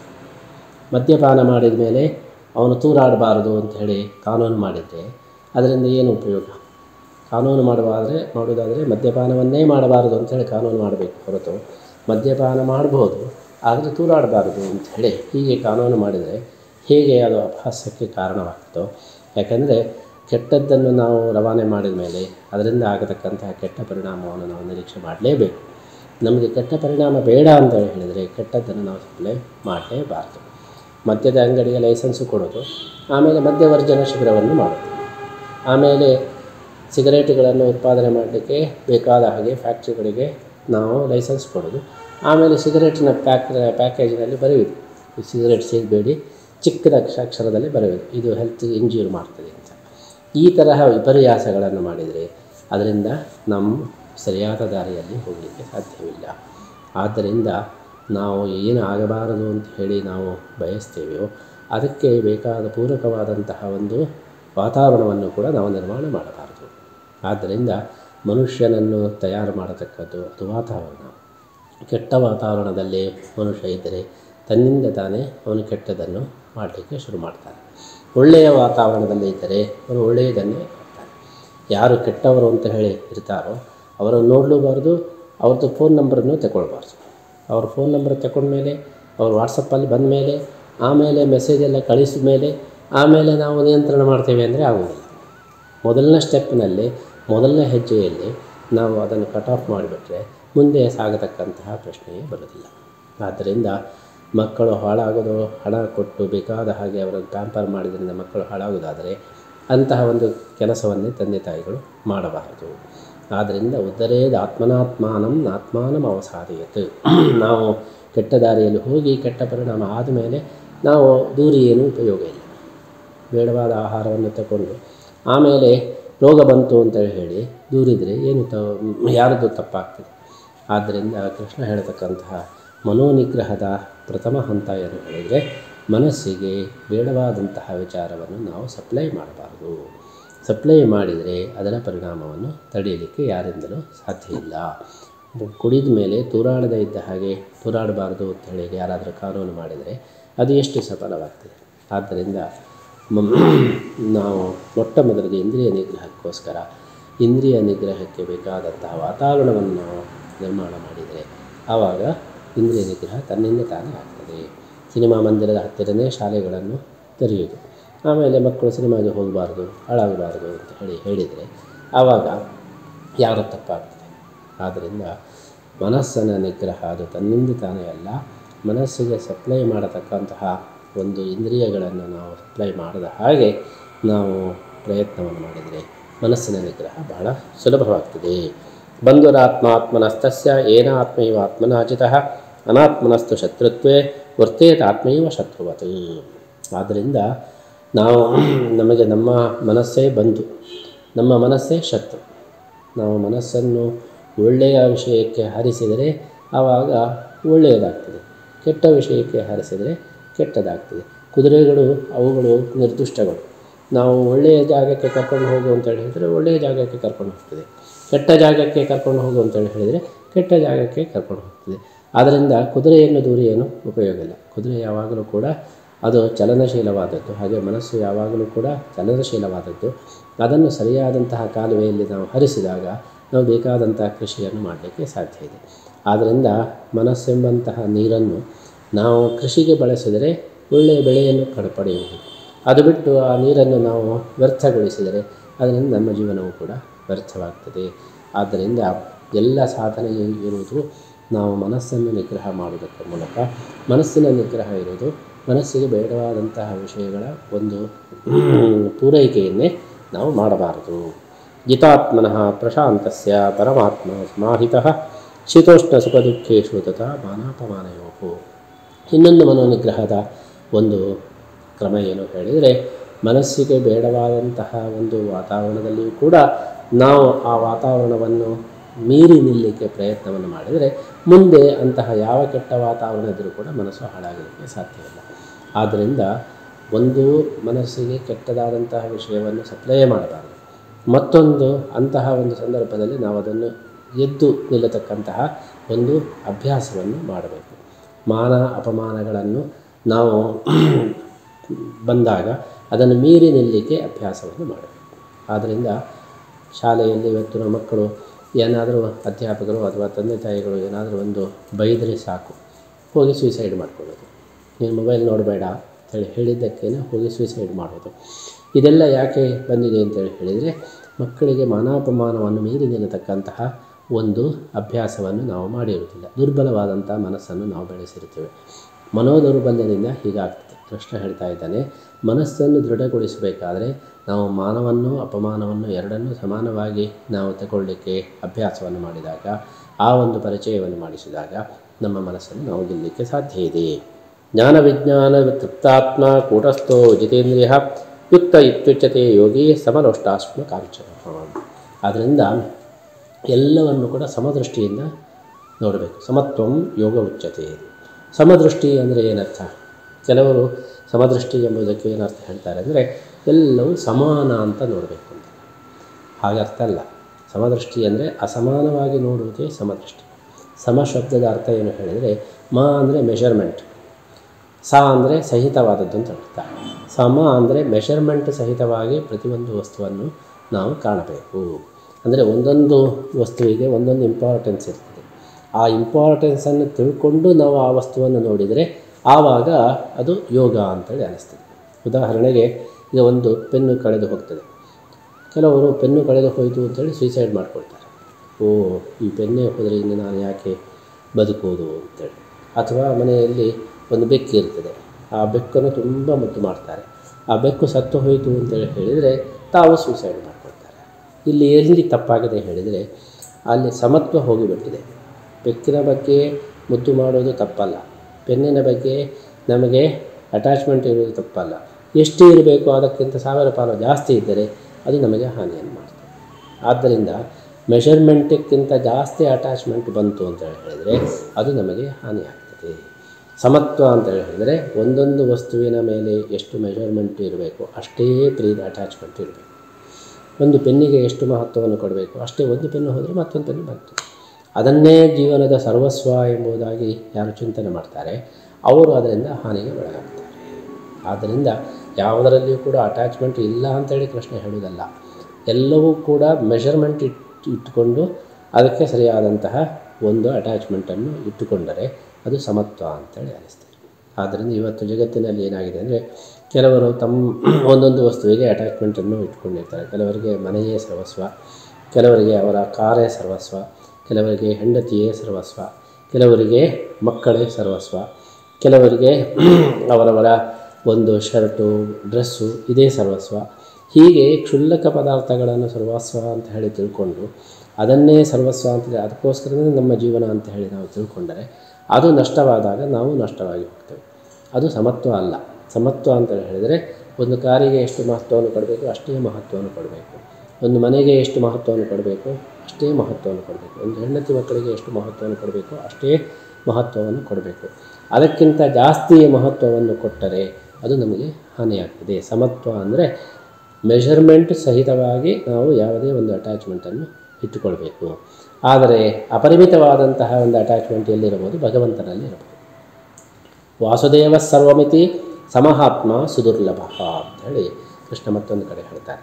ಮದ್ಯಪಾನ ಮಾಡಿದ ಮೇಲೆ ಅವನು ತೂರಾಡಬಾರದು ಅಂಥೇಳಿ ಕಾನೂನು ಮಾಡಿದರೆ ಅದರಿಂದ ಏನು ಉಪಯೋಗ? ಕಾನೂನು ಮಾಡೋದಾದರೆ ಮದ್ಯಪಾನವನ್ನೇ ಮಾಡಬಾರದು ಅಂಥೇಳಿ ಕಾನೂನು ಮಾಡಬೇಕು ಹೊರತು ಮದ್ಯಪಾನ ಮಾಡ್ಬೋದು ಆದರೆ ತೂರಾಡಬಾರದು ಅಂಥೇಳಿ ಹೀಗೆ ಕಾನೂನು ಮಾಡಿದರೆ ಹೇಗೆ ಅದು ಅಪಹಾಸ್ಯಕ್ಕೆ ಕಾರಣವಾಗ್ತದೋ. ಯಾಕಂದರೆ ಕೆಟ್ಟದ್ದನ್ನು ನಾವು ರವಾನೆ ಮಾಡಿದ ಮೇಲೆ ಅದರಿಂದ ಆಗತಕ್ಕಂತಹ ಕೆಟ್ಟ ಪರಿಣಾಮವನ್ನು ನಾವು ನಿರೀಕ್ಷೆ ಮಾಡಲೇಬೇಕು. ನಮಗೆ ಕೆಟ್ಟ ಪರಿಣಾಮ ಬೇಡ ಅಂತ ಹೇಳಿದರೆ ಕೆಟ್ಟದ್ದನ್ನು ನಾವು ಸಪ್ಲೈ ಮಾಡಲೇಬಾರದು. ಮದ್ಯದ ಅಂಗಡಿಗೆ ಲೈಸೆನ್ಸು ಕೊಡೋದು, ಆಮೇಲೆ ಮದ್ಯವರ್ಜನ ಶಿಬಿರವನ್ನು ಮಾಡೋದು, ಆಮೇಲೆ ಸಿಗರೇಟುಗಳನ್ನು ಉತ್ಪಾದನೆ ಮಾಡಲಿಕ್ಕೆ ಬೇಕಾದ ಹಾಗೆ ಫ್ಯಾಕ್ಟ್ರಿಗಳಿಗೆ ನಾವು ಲೈಸೆನ್ಸ್ ಕೊಡೋದು, ಆಮೇಲೆ ಸಿಗರೇಟಿನ ಪ್ಯಾಕೇಜಿನಲ್ಲಿ ಬರೆಯುವುದು ಸಿಗರೇಟ್ ಸೇದಬೇಡಿ, ಚಿಕ್ಕದ ಅಕ್ಷರದಲ್ಲಿ ಬರೆಯುವುದು ಇದು ಹೆಲ್ತ್ಗೆ ಇಂಜ್ಯೂರ್ ಮಾಡ್ತದೆ ಅಂತ. ಈ ತರಹ ವಿಪರ್ಯಾಸಗಳನ್ನು ಮಾಡಿದರೆ ಅದರಿಂದ ನಮ್ಮ ಸರಿಯಾದ ದಾರಿಯಲ್ಲಿ ಹೋಗಲಿಕ್ಕೆ ಸಾಧ್ಯವಿಲ್ಲ. ಆದ್ದರಿಂದ ನಾವು ಏನು ಆಗಬಾರದು ಅಂತ ಹೇಳಿ ನಾವು ಬಯಸ್ತೇವೆಯೋ ಅದಕ್ಕೆ ಬೇಕಾದ ಪೂರಕವಾದಂತಹ ಒಂದು ವಾತಾವರಣವನ್ನು ಕೂಡ ನಾವು ನಿರ್ಮಾಣ ಮಾಡಬಾರದು. ಆದ್ದರಿಂದ ಮನುಷ್ಯನನ್ನು ತಯಾರು ಮಾಡತಕ್ಕದ್ದು ಅದು ವಾತಾವರಣ. ಕೆಟ್ಟ ವಾತಾವರಣದಲ್ಲಿ ಮನುಷ್ಯ ಇದ್ದರೆ ತನ್ನಿಂದ ತಾನೇ ಅವನು ಕೆಟ್ಟದನ್ನು ಮಾಡಲಿಕ್ಕೆ ಶುರು ಮಾಡ್ತಾನೆ. ಒಳ್ಳೆಯ ವಾತಾವರಣದಲ್ಲಿ ಇದ್ದರೆ ಅವರು ಒಳ್ಳೆಯದನ್ನೇ ಮಾಡ್ತಾರೆ. ಯಾರು ಕೆಟ್ಟವರು ಅಂತ ಹೇಳಿ ಇರ್ತಾರೋ ಅವರನ್ನು ನೋಡಲೂಬಾರ್ದು, ಅವ್ರದ್ದು ಫೋನ್ ನಂಬರನ್ನು ತಗೊಳ್ಬಾರ್ದು. ಅವ್ರ ಫೋನ್ ನಂಬರ್ ತಗೊಂಡ್ಮೇಲೆ ಅವ್ರು ವಾಟ್ಸಪ್ಪಲ್ಲಿ ಬಂದ ಮೇಲೆ ಆಮೇಲೆ ಮೆಸೇಜೆಲ್ಲ ಕಳಿಸಿದ ಮೇಲೆ ಆಮೇಲೆ ನಾವು ನಿಯಂತ್ರಣ ಮಾಡ್ತೇವೆ ಅಂದರೆ ಆಗೋದಿಲ್ಲ. ಮೊದಲನೇ ಸ್ಟೆಪ್ನಲ್ಲಿ ಮೊದಲನೇ ಹೆಜ್ಜೆಯಲ್ಲಿ ನಾವು ಅದನ್ನು ಕಟ್ ಆಫ್ ಮಾಡಿಬಿಟ್ರೆ ಮುಂದೆ ಸಾಗತಕ್ಕಂತಹ ಪ್ರಶ್ನೆಯೇ ಬರೋದಿಲ್ಲ. ಆದ್ದರಿಂದ ಮಕ್ಕಳು ಹಾಳಾಗೋದು, ಹಣ ಕೊಟ್ಟು ಬೇಕಾದ ಹಾಗೆ ಅವರನ್ನು ಪ್ಯಾಂಪರ್ ಮಾಡಿದ್ರಿಂದ ಮಕ್ಕಳು ಹಾಳಾಗೋದಾದರೆ ಅಂತಹ ಒಂದು ಕೆಲಸವನ್ನೇ ತಂದೆ ತಾಯಿಗಳು ಮಾಡಬಾರದು. ಆದ್ದರಿಂದ ಉದ್ದರೇದ ಆತ್ಮನಾತ್ಮಾನಂ ಆತ್ಮಾನಂ ಅವಸಾದಯತ್. ನಾವು ಕೆಟ್ಟ ದಾರಿಯಲ್ಲಿ ಹೋಗಿ ಕೆಟ್ಟ ಪರಿಣಾಮ ಆದಮೇಲೆ ನಾವು ದೂರಿ ಏನೂ ಉಪಯೋಗ ಇಲ್ಲ. ಬೇಡವಾದ ಆಹಾರವನ್ನು ತಗೊಂಡು ಆಮೇಲೆ ರೋಗ ಬಂತು ಅಂತ ಹೇಳಿ ದೂರಿದರೆ ಏನು ಯಾರದ್ದು ತಪ್ಪಾಗ್ತದೆ. ಆದ್ದರಿಂದ ಕೃಷ್ಣ ಹೇಳತಕ್ಕಂತಹ ಮನೋನಿಗ್ರಹದ ಪ್ರಥಮ ಹಂತ ಏನು ಹೇಳಿದರೆ ಮನಸ್ಸಿಗೆ ಬೇಡವಾದಂತಹ ವಿಚಾರವನ್ನು ನಾವು ಸಪ್ಲೈ ಮಾಡಬಾರದು. ಸಪ್ಲೈ ಮಾಡಿದರೆ ಅದರ ಪರಿಣಾಮವನ್ನು ತಡೆಯಲಿಕ್ಕೆ ಯಾರಿಂದಲೂ ಸಾಧ್ಯ ಇಲ್ಲ. ಕುಡಿದ ಮೇಲೆ ತೂರಾಡದೇ ಇದ್ದ ಹಾಗೆ ತೂರಾಡಬಾರ್ದು ಅಂತ ಹೇಳಿ ಯಾರಾದರೂ ಕಾನೂನು ಮಾಡಿದರೆ ಅದು ಎಷ್ಟು ಸಫಲವಾಗ್ತದೆ. ಆದ್ದರಿಂದ ನಾವು ಮೊಟ್ಟ ಮೊದಲಿಗೆ ಇಂದ್ರಿಯ ನಿಗ್ರಹಕ್ಕೋಸ್ಕರ ಇಂದ್ರಿಯ ನಿಗ್ರಹಕ್ಕೆ ಬೇಕಾದಂತಹ ವಾತಾವರಣವನ್ನು ನಾವು ನಿರ್ಮಾಣ ಮಾಡಿದರೆ ಆವಾಗ ಇಂದ್ರಿಯ ನಿಗ್ರಹ ತನ್ನಿಂದ ತಾನೇ ಆಗ್ತದೆ. ಸಿನಿಮಾ ಮಂದಿರದ ಹತ್ತಿರನೇ ಶಾಲೆಗಳನ್ನು ತೆರೆಯುವುದು, ಆಮೇಲೆ ಮಕ್ಕಳು ಸಿನಿಮಾಗೆ ಹೋಗಬಾರ್ದು, ಹಾಳಾಗಬಾರ್ದು ಅಂತ ಹೇಳಿದರೆ ಆವಾಗ ಯಾರ ತಪ್ಪಾಗ್ತದೆ. ಆದ್ದರಿಂದ ಮನಸ್ಸನ್ನು ನಿಗ್ರಹ ಅದು ತನ್ನಿಂದ ತಾನೇ ಅಲ್ಲ, ಮನಸ್ಸಿಗೆ ಸಪ್ಲೈ ಮಾಡತಕ್ಕಂತಹ ಒಂದು ಇಂದ್ರಿಯಗಳನ್ನು ನಾವು ಸಪ್ಲೈ ಮಾಡದ ಹಾಗೆ ನಾವು ಪ್ರಯತ್ನವನ್ನು ಮಾಡಿದರೆ ಮನಸ್ಸಿನ ನಿಗ್ರಹ ಬಹಳ ಸುಲಭವಾಗ್ತದೆ. ಬಂಧುರಾತ್ಮಾತ್ಮನಸ್ತಸ್ಯ ಏನ ಆತ್ಮೈವ ಆತ್ಮನಾಜಿತಃ ಅನಾತ್ಮನಸ್ತು ಶತ್ರುತ್ವೇ ವರ್ತೇತ ಆತ್ಮೈವ ಶತ್ರುವತ್. ಆದ್ದರಿಂದ ನಮಗೆ ನಮ್ಮ ಮನಸ್ಸೇ ಬಂಧು, ನಮ್ಮ ಮನಸ್ಸೇ ಶತ್ರು. ನಾವು ಮನಸ್ಸನ್ನು ಒಳ್ಳೆಯ ವಿಷಯಕ್ಕೆ ಹರಿಸಿದರೆ ಆವಾಗ ಒಳ್ಳೆಯದಾಗ್ತದೆ, ಕೆಟ್ಟ ವಿಷಯಕ್ಕೆ ಹರಿಸಿದರೆ ಕೆಟ್ಟದಾಗ್ತದೆ. ಕುದುರೆಗಳು ಅವುಗಳು ನಿರ್ದುಷ್ಟಗಳು. ನಾವು ಒಳ್ಳೆಯ ಜಾಗಕ್ಕೆ ಕರ್ಕೊಂಡು ಹೋಗು ಅಂತೇಳಿ ಹೇಳಿದರೆ ಒಳ್ಳೆಯ ಜಾಗಕ್ಕೆ ಕರ್ಕೊಂಡು ಹೋಗ್ತದೆ, ಕೆಟ್ಟ ಜಾಗಕ್ಕೆ ಕರ್ಕೊಂಡು ಹೋಗು ಅಂತೇಳಿ ಹೇಳಿದರೆ ಕೆಟ್ಟ ಜಾಗಕ್ಕೆ ಕರ್ಕೊಂಡು ಹೋಗ್ತದೆ. ಆದ್ದರಿಂದ ಕುದುರೆಯನ್ನು ದೂರಿ ಏನು ಉಪಯೋಗ ಇಲ್ಲ. ಕುದುರೆ ಯಾವಾಗಲೂ ಕೂಡ ಅದು ಚಲನಶೀಲವಾದದ್ದು, ಹಾಗೆ ಮನಸ್ಸು ಯಾವಾಗಲೂ ಕೂಡ ಚಲನಶೀಲವಾದದ್ದು. ಅದನ್ನು ಸರಿಯಾದಂತಹ ಕಾಲುವೆಯಲ್ಲಿ ನಾವು ಹರಿಸಿದಾಗ ನಾವು ಬೇಕಾದಂತಹ ಕೃಷಿಯನ್ನು ಮಾಡಲಿಕ್ಕೆ ಸಾಧ್ಯ ಇದೆ. ಆದ್ದರಿಂದ ಮನಸ್ಸೆಂಬಂತಹ ನೀರನ್ನು ನಾವು ಕೃಷಿಗೆ ಬಳಸಿದರೆ ಒಳ್ಳೆಯ ಬೆಳೆಯನ್ನು ಪಡೆಯಬಹುದು. ಅದು ಬಿಟ್ಟು ಆ ನೀರನ್ನು ನಾವು ವ್ಯರ್ಥಗೊಳಿಸಿದರೆ ಅದರಿಂದ ನಮ್ಮ ಜೀವನವೂ ಕೂಡ ವ್ಯರ್ಥವಾಗ್ತದೆ. ಆದ್ದರಿಂದ ಎಲ್ಲ ಸಾಧನೆ ಇರುವುದು ನಾವು ಮನಸ್ಸನ್ನು ನಿಗ್ರಹ ಮಾಡುವುದಕ್ಕೆ ಮೂಲಕ. ಮನಸ್ಸಿನ ನಿಗ್ರಹ ಇರುವುದು ಮನಸ್ಸಿಗೆ ಬೇಡವಾದಂತಹ ವಿಷಯಗಳ ಒಂದು ಪೂರೈಕೆಯನ್ನೇ ನಾವು ಮಾಡಬಾರದು. ಜಿತಾತ್ಮನಃ ಪ್ರಶಾಂತಸ್ಯ ಪರಮಾತ್ಮ ಸಮಾಹಿತಃ ಶೀತೋಷ್ಣ ಸುಖ ದುಃಖೇಶು ತಥಾ ಮಾನಾಪಮಾನಯೋಃ. ಇನ್ನೊಂದು ಮನೋನಿಗ್ರಹದ ಒಂದು ಕ್ರಮ ಏನು ಹೇಳಿದರೆ, ಮನಸ್ಸಿಗೆ ಬೇಡವಾದಂತಹ ಒಂದು ವಾತಾವರಣದಲ್ಲಿಯೂ ಕೂಡ ನಾವು ಆ ವಾತಾವರಣವನ್ನು ಮೀರಿ ನಿಲ್ಲಲಿಕ್ಕೆ ಪ್ರಯತ್ನವನ್ನು ಮಾಡಿದರೆ ಮುಂದೆ ಅಂತಹ ಯಾವ ಕೆಟ್ಟ ವಾತಾವರಣ ಇದ್ದರೂ ಕೂಡ ಮನಸ್ಸು ಹಾಳಾಗಲಿಕ್ಕೆ ಸಾಧ್ಯವಿಲ್ಲ. ಆದ್ದರಿಂದ ಒಂದು ಮನಸ್ಸಿಗೆ ಕೆಟ್ಟದಾದಂತಹ ವಿಷಯವನ್ನು ಸಪ್ಲೈ ಮಾಡಬಾರದು. ಮತ್ತೊಂದು ಅಂತಹ ಒಂದು ಸಂದರ್ಭದಲ್ಲಿ ನಾವು ಅದನ್ನು ಎದ್ದು ನಿಲ್ಲತಕ್ಕಂತಹ ಒಂದು ಅಭ್ಯಾಸವನ್ನು ಮಾಡಬೇಕು. ಮಾನ ಅಪಮಾನಗಳನ್ನು ನಾವು ಬಂದಾಗ ಅದನ್ನು ಮೀರಿ ನಿಲ್ಲಲಿಕ್ಕೆ ಅಭ್ಯಾಸವನ್ನು ಮಾಡಬೇಕು. ಆದ್ದರಿಂದ ಶಾಲೆಯಲ್ಲಿ ಇವತ್ತಿನ ಮಕ್ಕಳು ಏನಾದರೂ ಅಧ್ಯಾಪಕರು ಅಥವಾ ತಂದೆ ತಾಯಿಗಳು ಏನಾದರೂ ಒಂದು ಬೈದರೆ ಸಾಕು, ಹೋಗಿ ಸೂಸೈಡ್ ಮಾಡ್ಕೊಳ್ಳೋದು. ನೀನು ಮೊಬೈಲ್ ನೋಡಬೇಡ ಅಂತೇಳಿ ಹೇಳಿದ್ದಕ್ಕೇನೆ ಹೋಗಿ ಸೂಸೈಡ್ ಮಾಡೋದು. ಇದೆಲ್ಲ ಯಾಕೆ ಬಂದಿದೆ ಅಂತೇಳಿ ಹೇಳಿದರೆ, ಮಕ್ಕಳಿಗೆ ಮಾನಾಪಮಾನವನ್ನು ಮೀರಿ ನಿಲ್ಲತಕ್ಕಂತಹ ಒಂದು ಅಭ್ಯಾಸವನ್ನು ನಾವು ಮಾಡಿರುವುದಿಲ್ಲ. ದುರ್ಬಲವಾದಂಥ ಮನಸ್ಸನ್ನು ನಾವು ಬೆಳೆಸಿರ್ತೇವೆ. ಮನೋದೌರ್ಬಲ್ಯದಿಂದ ಹೀಗಾಗ್ತದೆ. ಕೃಷ್ಣ ಹೇಳ್ತಾ ಇದ್ದಾನೆ, ಮನಸ್ಸನ್ನು ದೃಢಗೊಳಿಸಬೇಕಾದ್ರೆ ನಾವು ಮಾನವನ್ನು ಅಪಮಾನವನ್ನು ಎರಡನ್ನೂ ಸಮಾನವಾಗಿ ನಾವು ತಗೊಳ್ಳಿಕ್ಕೆ ಅಭ್ಯಾಸವನ್ನು ಮಾಡಿದಾಗ, ಆ ಒಂದು ಪರಿಚಯವನ್ನು ಮಾಡಿಸಿದಾಗ ನಮ್ಮ ಮನಸ್ಸನ್ನು ನಾವು ಗೆಲ್ಲಲಿಕ್ಕೆ ಸಾಧ್ಯ ಇದೆ. ಜ್ಞಾನ ವಿಜ್ಞಾನ ತೃಪ್ತಾತ್ಮ ಕೂಟಸ್ಥೋ ಜಿತೇಂದ್ರಿಯ ಯುಕ್ತ ಇತ್ಯುಚ್ಯತೆ ಯೋಗಿ ಸಮನೋಷ್ಟಾಶ್ಮ ಕಾಂಚನ. ಆದ್ದರಿಂದ ಎಲ್ಲವನ್ನು ಕೂಡ ಸಮದೃಷ್ಟಿಯಿಂದ ನೋಡಬೇಕು. ಸಮತ್ವಂ ಯೋಗ ಉಚ್ಯತೆ. ಸಮದೃಷ್ಟಿ ಅಂದರೆ ಏನರ್ಥ? ಕೆಲವರು ಸಮದೃಷ್ಟಿ ಎಂಬುದಕ್ಕೆ ಏನರ್ಥ ಹೇಳ್ತಾರೆ ಅಂದರೆ ಎಲ್ಲವೂ ಸಮಾನ ಅಂತ ನೋಡಬೇಕು ಅಂತ. ಹಾಗರ್ಥ ಅಲ್ಲ. ಸಮದೃಷ್ಟಿ ಅಂದರೆ ಅಸಮಾನವಾಗಿ ನೋಡುವುದೇ ಸಮದೃಷ್ಟಿ. ಸಮ ಶಬ್ದದ ಅರ್ಥ ಏನು ಹೇಳಿದರೆ, ಮ ಅಂದರೆ ಮೆಷರ್ಮೆಂಟ್, ಸ ಅಂದರೆ ಸಹಿತವಾದದ್ದು ಅಂತ ಅರ್ಥ. ಸಮ ಅಂದರೆ ಮೆಷರ್ಮೆಂಟ್ ಸಹಿತವಾಗಿ ಪ್ರತಿಯೊಂದು ವಸ್ತುವನ್ನು ನಾವು ಕಾಣಬೇಕು. ಅಂದರೆ ಒಂದೊಂದು ವಸ್ತುವಿಗೆ ಒಂದೊಂದು ಇಂಪಾರ್ಟೆನ್ಸ್ ಇರ್ತದೆ. ಆ ಇಂಪಾರ್ಟೆನ್ಸನ್ನು ತಿಳ್ಕೊಂಡು ನಾವು ಆ ವಸ್ತುವನ್ನು ನೋಡಿದರೆ ಆವಾಗ ಅದು ಯೋಗ ಅಂತೇಳಿ ಅನ್ನಿಸ್ತದೆ. ಉದಾಹರಣೆಗೆ, ಈಗ ಒಂದು ಪೆನ್ನು ಕಳೆದು ಹೋಗ್ತದೆ. ಕೆಲವರು ಪೆನ್ನು ಕಳೆದು ಹೋಯಿತು ಅಂತೇಳಿ ಸೂಸೈಡ್ ಮಾಡ್ಕೊಳ್ತಾರೆ. ಈ ಪೆನ್ನೇ ಹೋದರೆ ಇನ್ನು ನಾನು ಯಾಕೆ ಬದುಕೋದು ಅಂತೇಳಿ. ಅಥವಾ ಮನೆಯಲ್ಲಿ ಒಂದು ಬೆಕ್ಕು ಇರ್ತದೆ, ಆ ಬೆಕ್ಕನ್ನು ತುಂಬ ಮುದ್ದು ಮಾಡ್ತಾರೆ. ಆ ಬೆಕ್ಕು ಸತ್ತು ಹೋಯಿತು ಅಂತೇಳಿ ಹೇಳಿದರೆ ತಾವು ಸೂಸೈಡ್ ಮಾಡ್ಕೊಳ್ತಾರೆ. ಇಲ್ಲಿ ಎಲ್ಲಿ ತಪ್ಪಾಗಿದೆ ಹೇಳಿದರೆ, ಅಲ್ಲಿ ಸಮತ್ವ ಹೋಗಿಬಿಟ್ಟಿದೆ. ಬೆಕ್ಕಿನ ಬಗ್ಗೆ ಮುದ್ದು ಮಾಡೋದು ತಪ್ಪಲ್ಲ, ಪೆನ್ನಿನ ಬಗ್ಗೆ ನಮಗೆ ಅಟ್ಯಾಚ್ಮೆಂಟ್ ಇರೋದು ತಪ್ಪಲ್ಲ. ಎಷ್ಟು ಇರಬೇಕು ಅದಕ್ಕಿಂತ 1000 ಪಾಲು ಜಾಸ್ತಿ ಇದ್ದರೆ ಅದು ನಮಗೆ ಹಾನಿಯನ್ನು ಮಾಡ್ತದೆ. ಆದ್ದರಿಂದ ಮೆಷರ್ಮೆಂಟಕ್ಕಿಂತ ಜಾಸ್ತಿ ಅಟ್ಯಾಚ್ಮೆಂಟ್ ಬಂತು ಅಂತ ಹೇಳಿದರೆ ಅದು ನಮಗೆ ಹಾನಿ ಆಗ್ತದೆ. ಸಮತ್ವ ಅಂತ ಹೇಳಿದರೆ ಒಂದೊಂದು ವಸ್ತುವಿನ ಮೇಲೆ ಎಷ್ಟು ಮೆಷರ್ಮೆಂಟ್ ಇರಬೇಕು ಅಷ್ಟೇ ಅಟ್ಯಾಚ್ಮೆಂಟ್ ಇರಬೇಕು. ಒಂದು ಪೆನ್ನಿಗೆ ಎಷ್ಟು ಮಹತ್ವವನ್ನು ಕೊಡಬೇಕು ಅಷ್ಟೇ. ಒಂದು ಪೆನ್ನು ಹೋದರೆ ಮತ್ತೊಂದು ಪೆನ್ನು ಬರ್ತದೆ. ಅದನ್ನೇ ಜೀವನದ ಸರ್ವಸ್ವ ಎಂಬುದಾಗಿ ಯಾರು ಚಿಂತನೆ ಮಾಡ್ತಾರೆ ಅವರು ಅದರಿಂದ ಹಾನಿಗೆ ಒಳಗಾಗ್ತಾರೆ. ಆದ್ದರಿಂದ ಯಾವುದರಲ್ಲಿಯೂ ಕೂಡ ಅಟ್ಯಾಚ್ಮೆಂಟ್ ಇಲ್ಲ ಅಂತೇಳಿ ಕೃಷ್ಣ ಹೇಳುವುದಲ್ಲ. ಎಲ್ಲವೂ ಕೂಡ ಮೆಷರ್ಮೆಂಟ್ ಇಟ್ಟುಕೊಂಡು ಅದಕ್ಕೆ ಸರಿಯಾದಂತಹ ಒಂದು ಅಟ್ಯಾಚ್ಮೆಂಟನ್ನು ಇಟ್ಟುಕೊಂಡರೆ ಅದು ಸಮತ್ವ ಅಂತೇಳಿ ಅನ್ನಿಸ್ತದೆ. ಆದ್ದರಿಂದ ಇವತ್ತು ಜಗತ್ತಿನಲ್ಲಿ ಏನಾಗಿದೆ ಅಂದರೆ, ಕೆಲವರು ತಮ್ಮ ಒಂದೊಂದು ವಸ್ತುವಿಗೆ ಅಟ್ಯಾಚ್ಮೆಂಟನ್ನು ಇಟ್ಕೊಂಡಿರ್ತಾರೆ. ಕೆಲವರಿಗೆ ಮನೆಯೇ ಸರ್ವಸ್ವ, ಕೆಲವರಿಗೆ ಅವರ ಕಾರೇ ಸರ್ವಸ್ವ, ಕೆಲವರಿಗೆ ಹೆಂಡತಿಯೇ ಸರ್ವಸ್ವ, ಕೆಲವರಿಗೆ ಮಕ್ಕಳೇ ಸರ್ವಸ್ವ, ಕೆಲವರಿಗೆ ಅವರವರ ಒಂದು ಶರ್ಟು ಡ್ರೆಸ್ಸು ಇದೇ ಸರ್ವಸ್ವ. ಹೀಗೆ ಕ್ಷುಲ್ಲಕ ಪದಾರ್ಥಗಳನ್ನು ಸರ್ವಸ್ವ ಅಂತ ಹೇಳಿ ತಿಳ್ಕೊಂಡು ಅದನ್ನೇ ಸರ್ವಸ್ವ ಅಂತೇಳಿ ಅದಕ್ಕೋಸ್ಕರವೇ ನಮ್ಮ ಜೀವನ ಅಂತ ಹೇಳಿ ನಾವು ತಿಳ್ಕೊಂಡರೆ ಅದು ನಷ್ಟವಾದಾಗ ನಾವು ನಷ್ಟವಾಗಿ ಹೋಗ್ತೇವೆ. ಅದು ಸಮತ್ವ ಅಲ್ಲ. ಸಮತ್ವ ಅಂತ ಹೇಳಿದರೆ ಒಂದು ಕಾರಿಗೆ ಎಷ್ಟು ಮಹತ್ವವನ್ನು ಕೊಡಬೇಕು ಅಷ್ಟೇ ಮಹತ್ವವನ್ನು ಕೊಡಬೇಕು. ಒಂದು ಮನೆಗೆ ಎಷ್ಟು ಮಹತ್ವವನ್ನು ಕೊಡಬೇಕು ಅಷ್ಟೇ ಮಹತ್ವವನ್ನು ಕೊಡಬೇಕು. ಒಂದು ಹೆಂಡತಿ ಮಕ್ಕಳಿಗೆ ಎಷ್ಟು ಮಹತ್ವವನ್ನು ಕೊಡಬೇಕು ಅಷ್ಟೇ ಮಹತ್ವವನ್ನು ಕೊಡಬೇಕು. ಅದಕ್ಕಿಂತ ಜಾಸ್ತಿ ಮಹತ್ವವನ್ನು ಕೊಟ್ಟರೆ ಅದು ನಮಗೆ ಹಾನಿಯಾಗ್ತದೆ. ಸಮತ್ವ ಅಂದರೆ ಮೆಷರ್ಮೆಂಟ್ ಸಹಿತವಾಗಿ ನಾವು ಯಾವುದೇ ಒಂದು ಅಟ್ಯಾಚ್ಮೆಂಟನ್ನು ಇಟ್ಟುಕೊಳ್ಬೇಕು. ಆದರೆ ಅಪರಿಮಿತವಾದಂತಹ ಒಂದು ಅಟ್ಯಾಚ್ಮೆಂಟ್ ಎಲ್ಲಿರಬಹುದು? ಭಗವಂತನಲ್ಲಿ ಇರಬಹುದು. ವಾಸುದೇವ ಸರ್ವಮಿತಿ ಸಮಹಾತ್ಮ ಸುದುರ್ಲಭ ಅಂತ ಹೇಳಿ ಕೃಷ್ಣ ಮತ್ತೊಂದು ಕಡೆ ಹೇಳ್ತಾರೆ.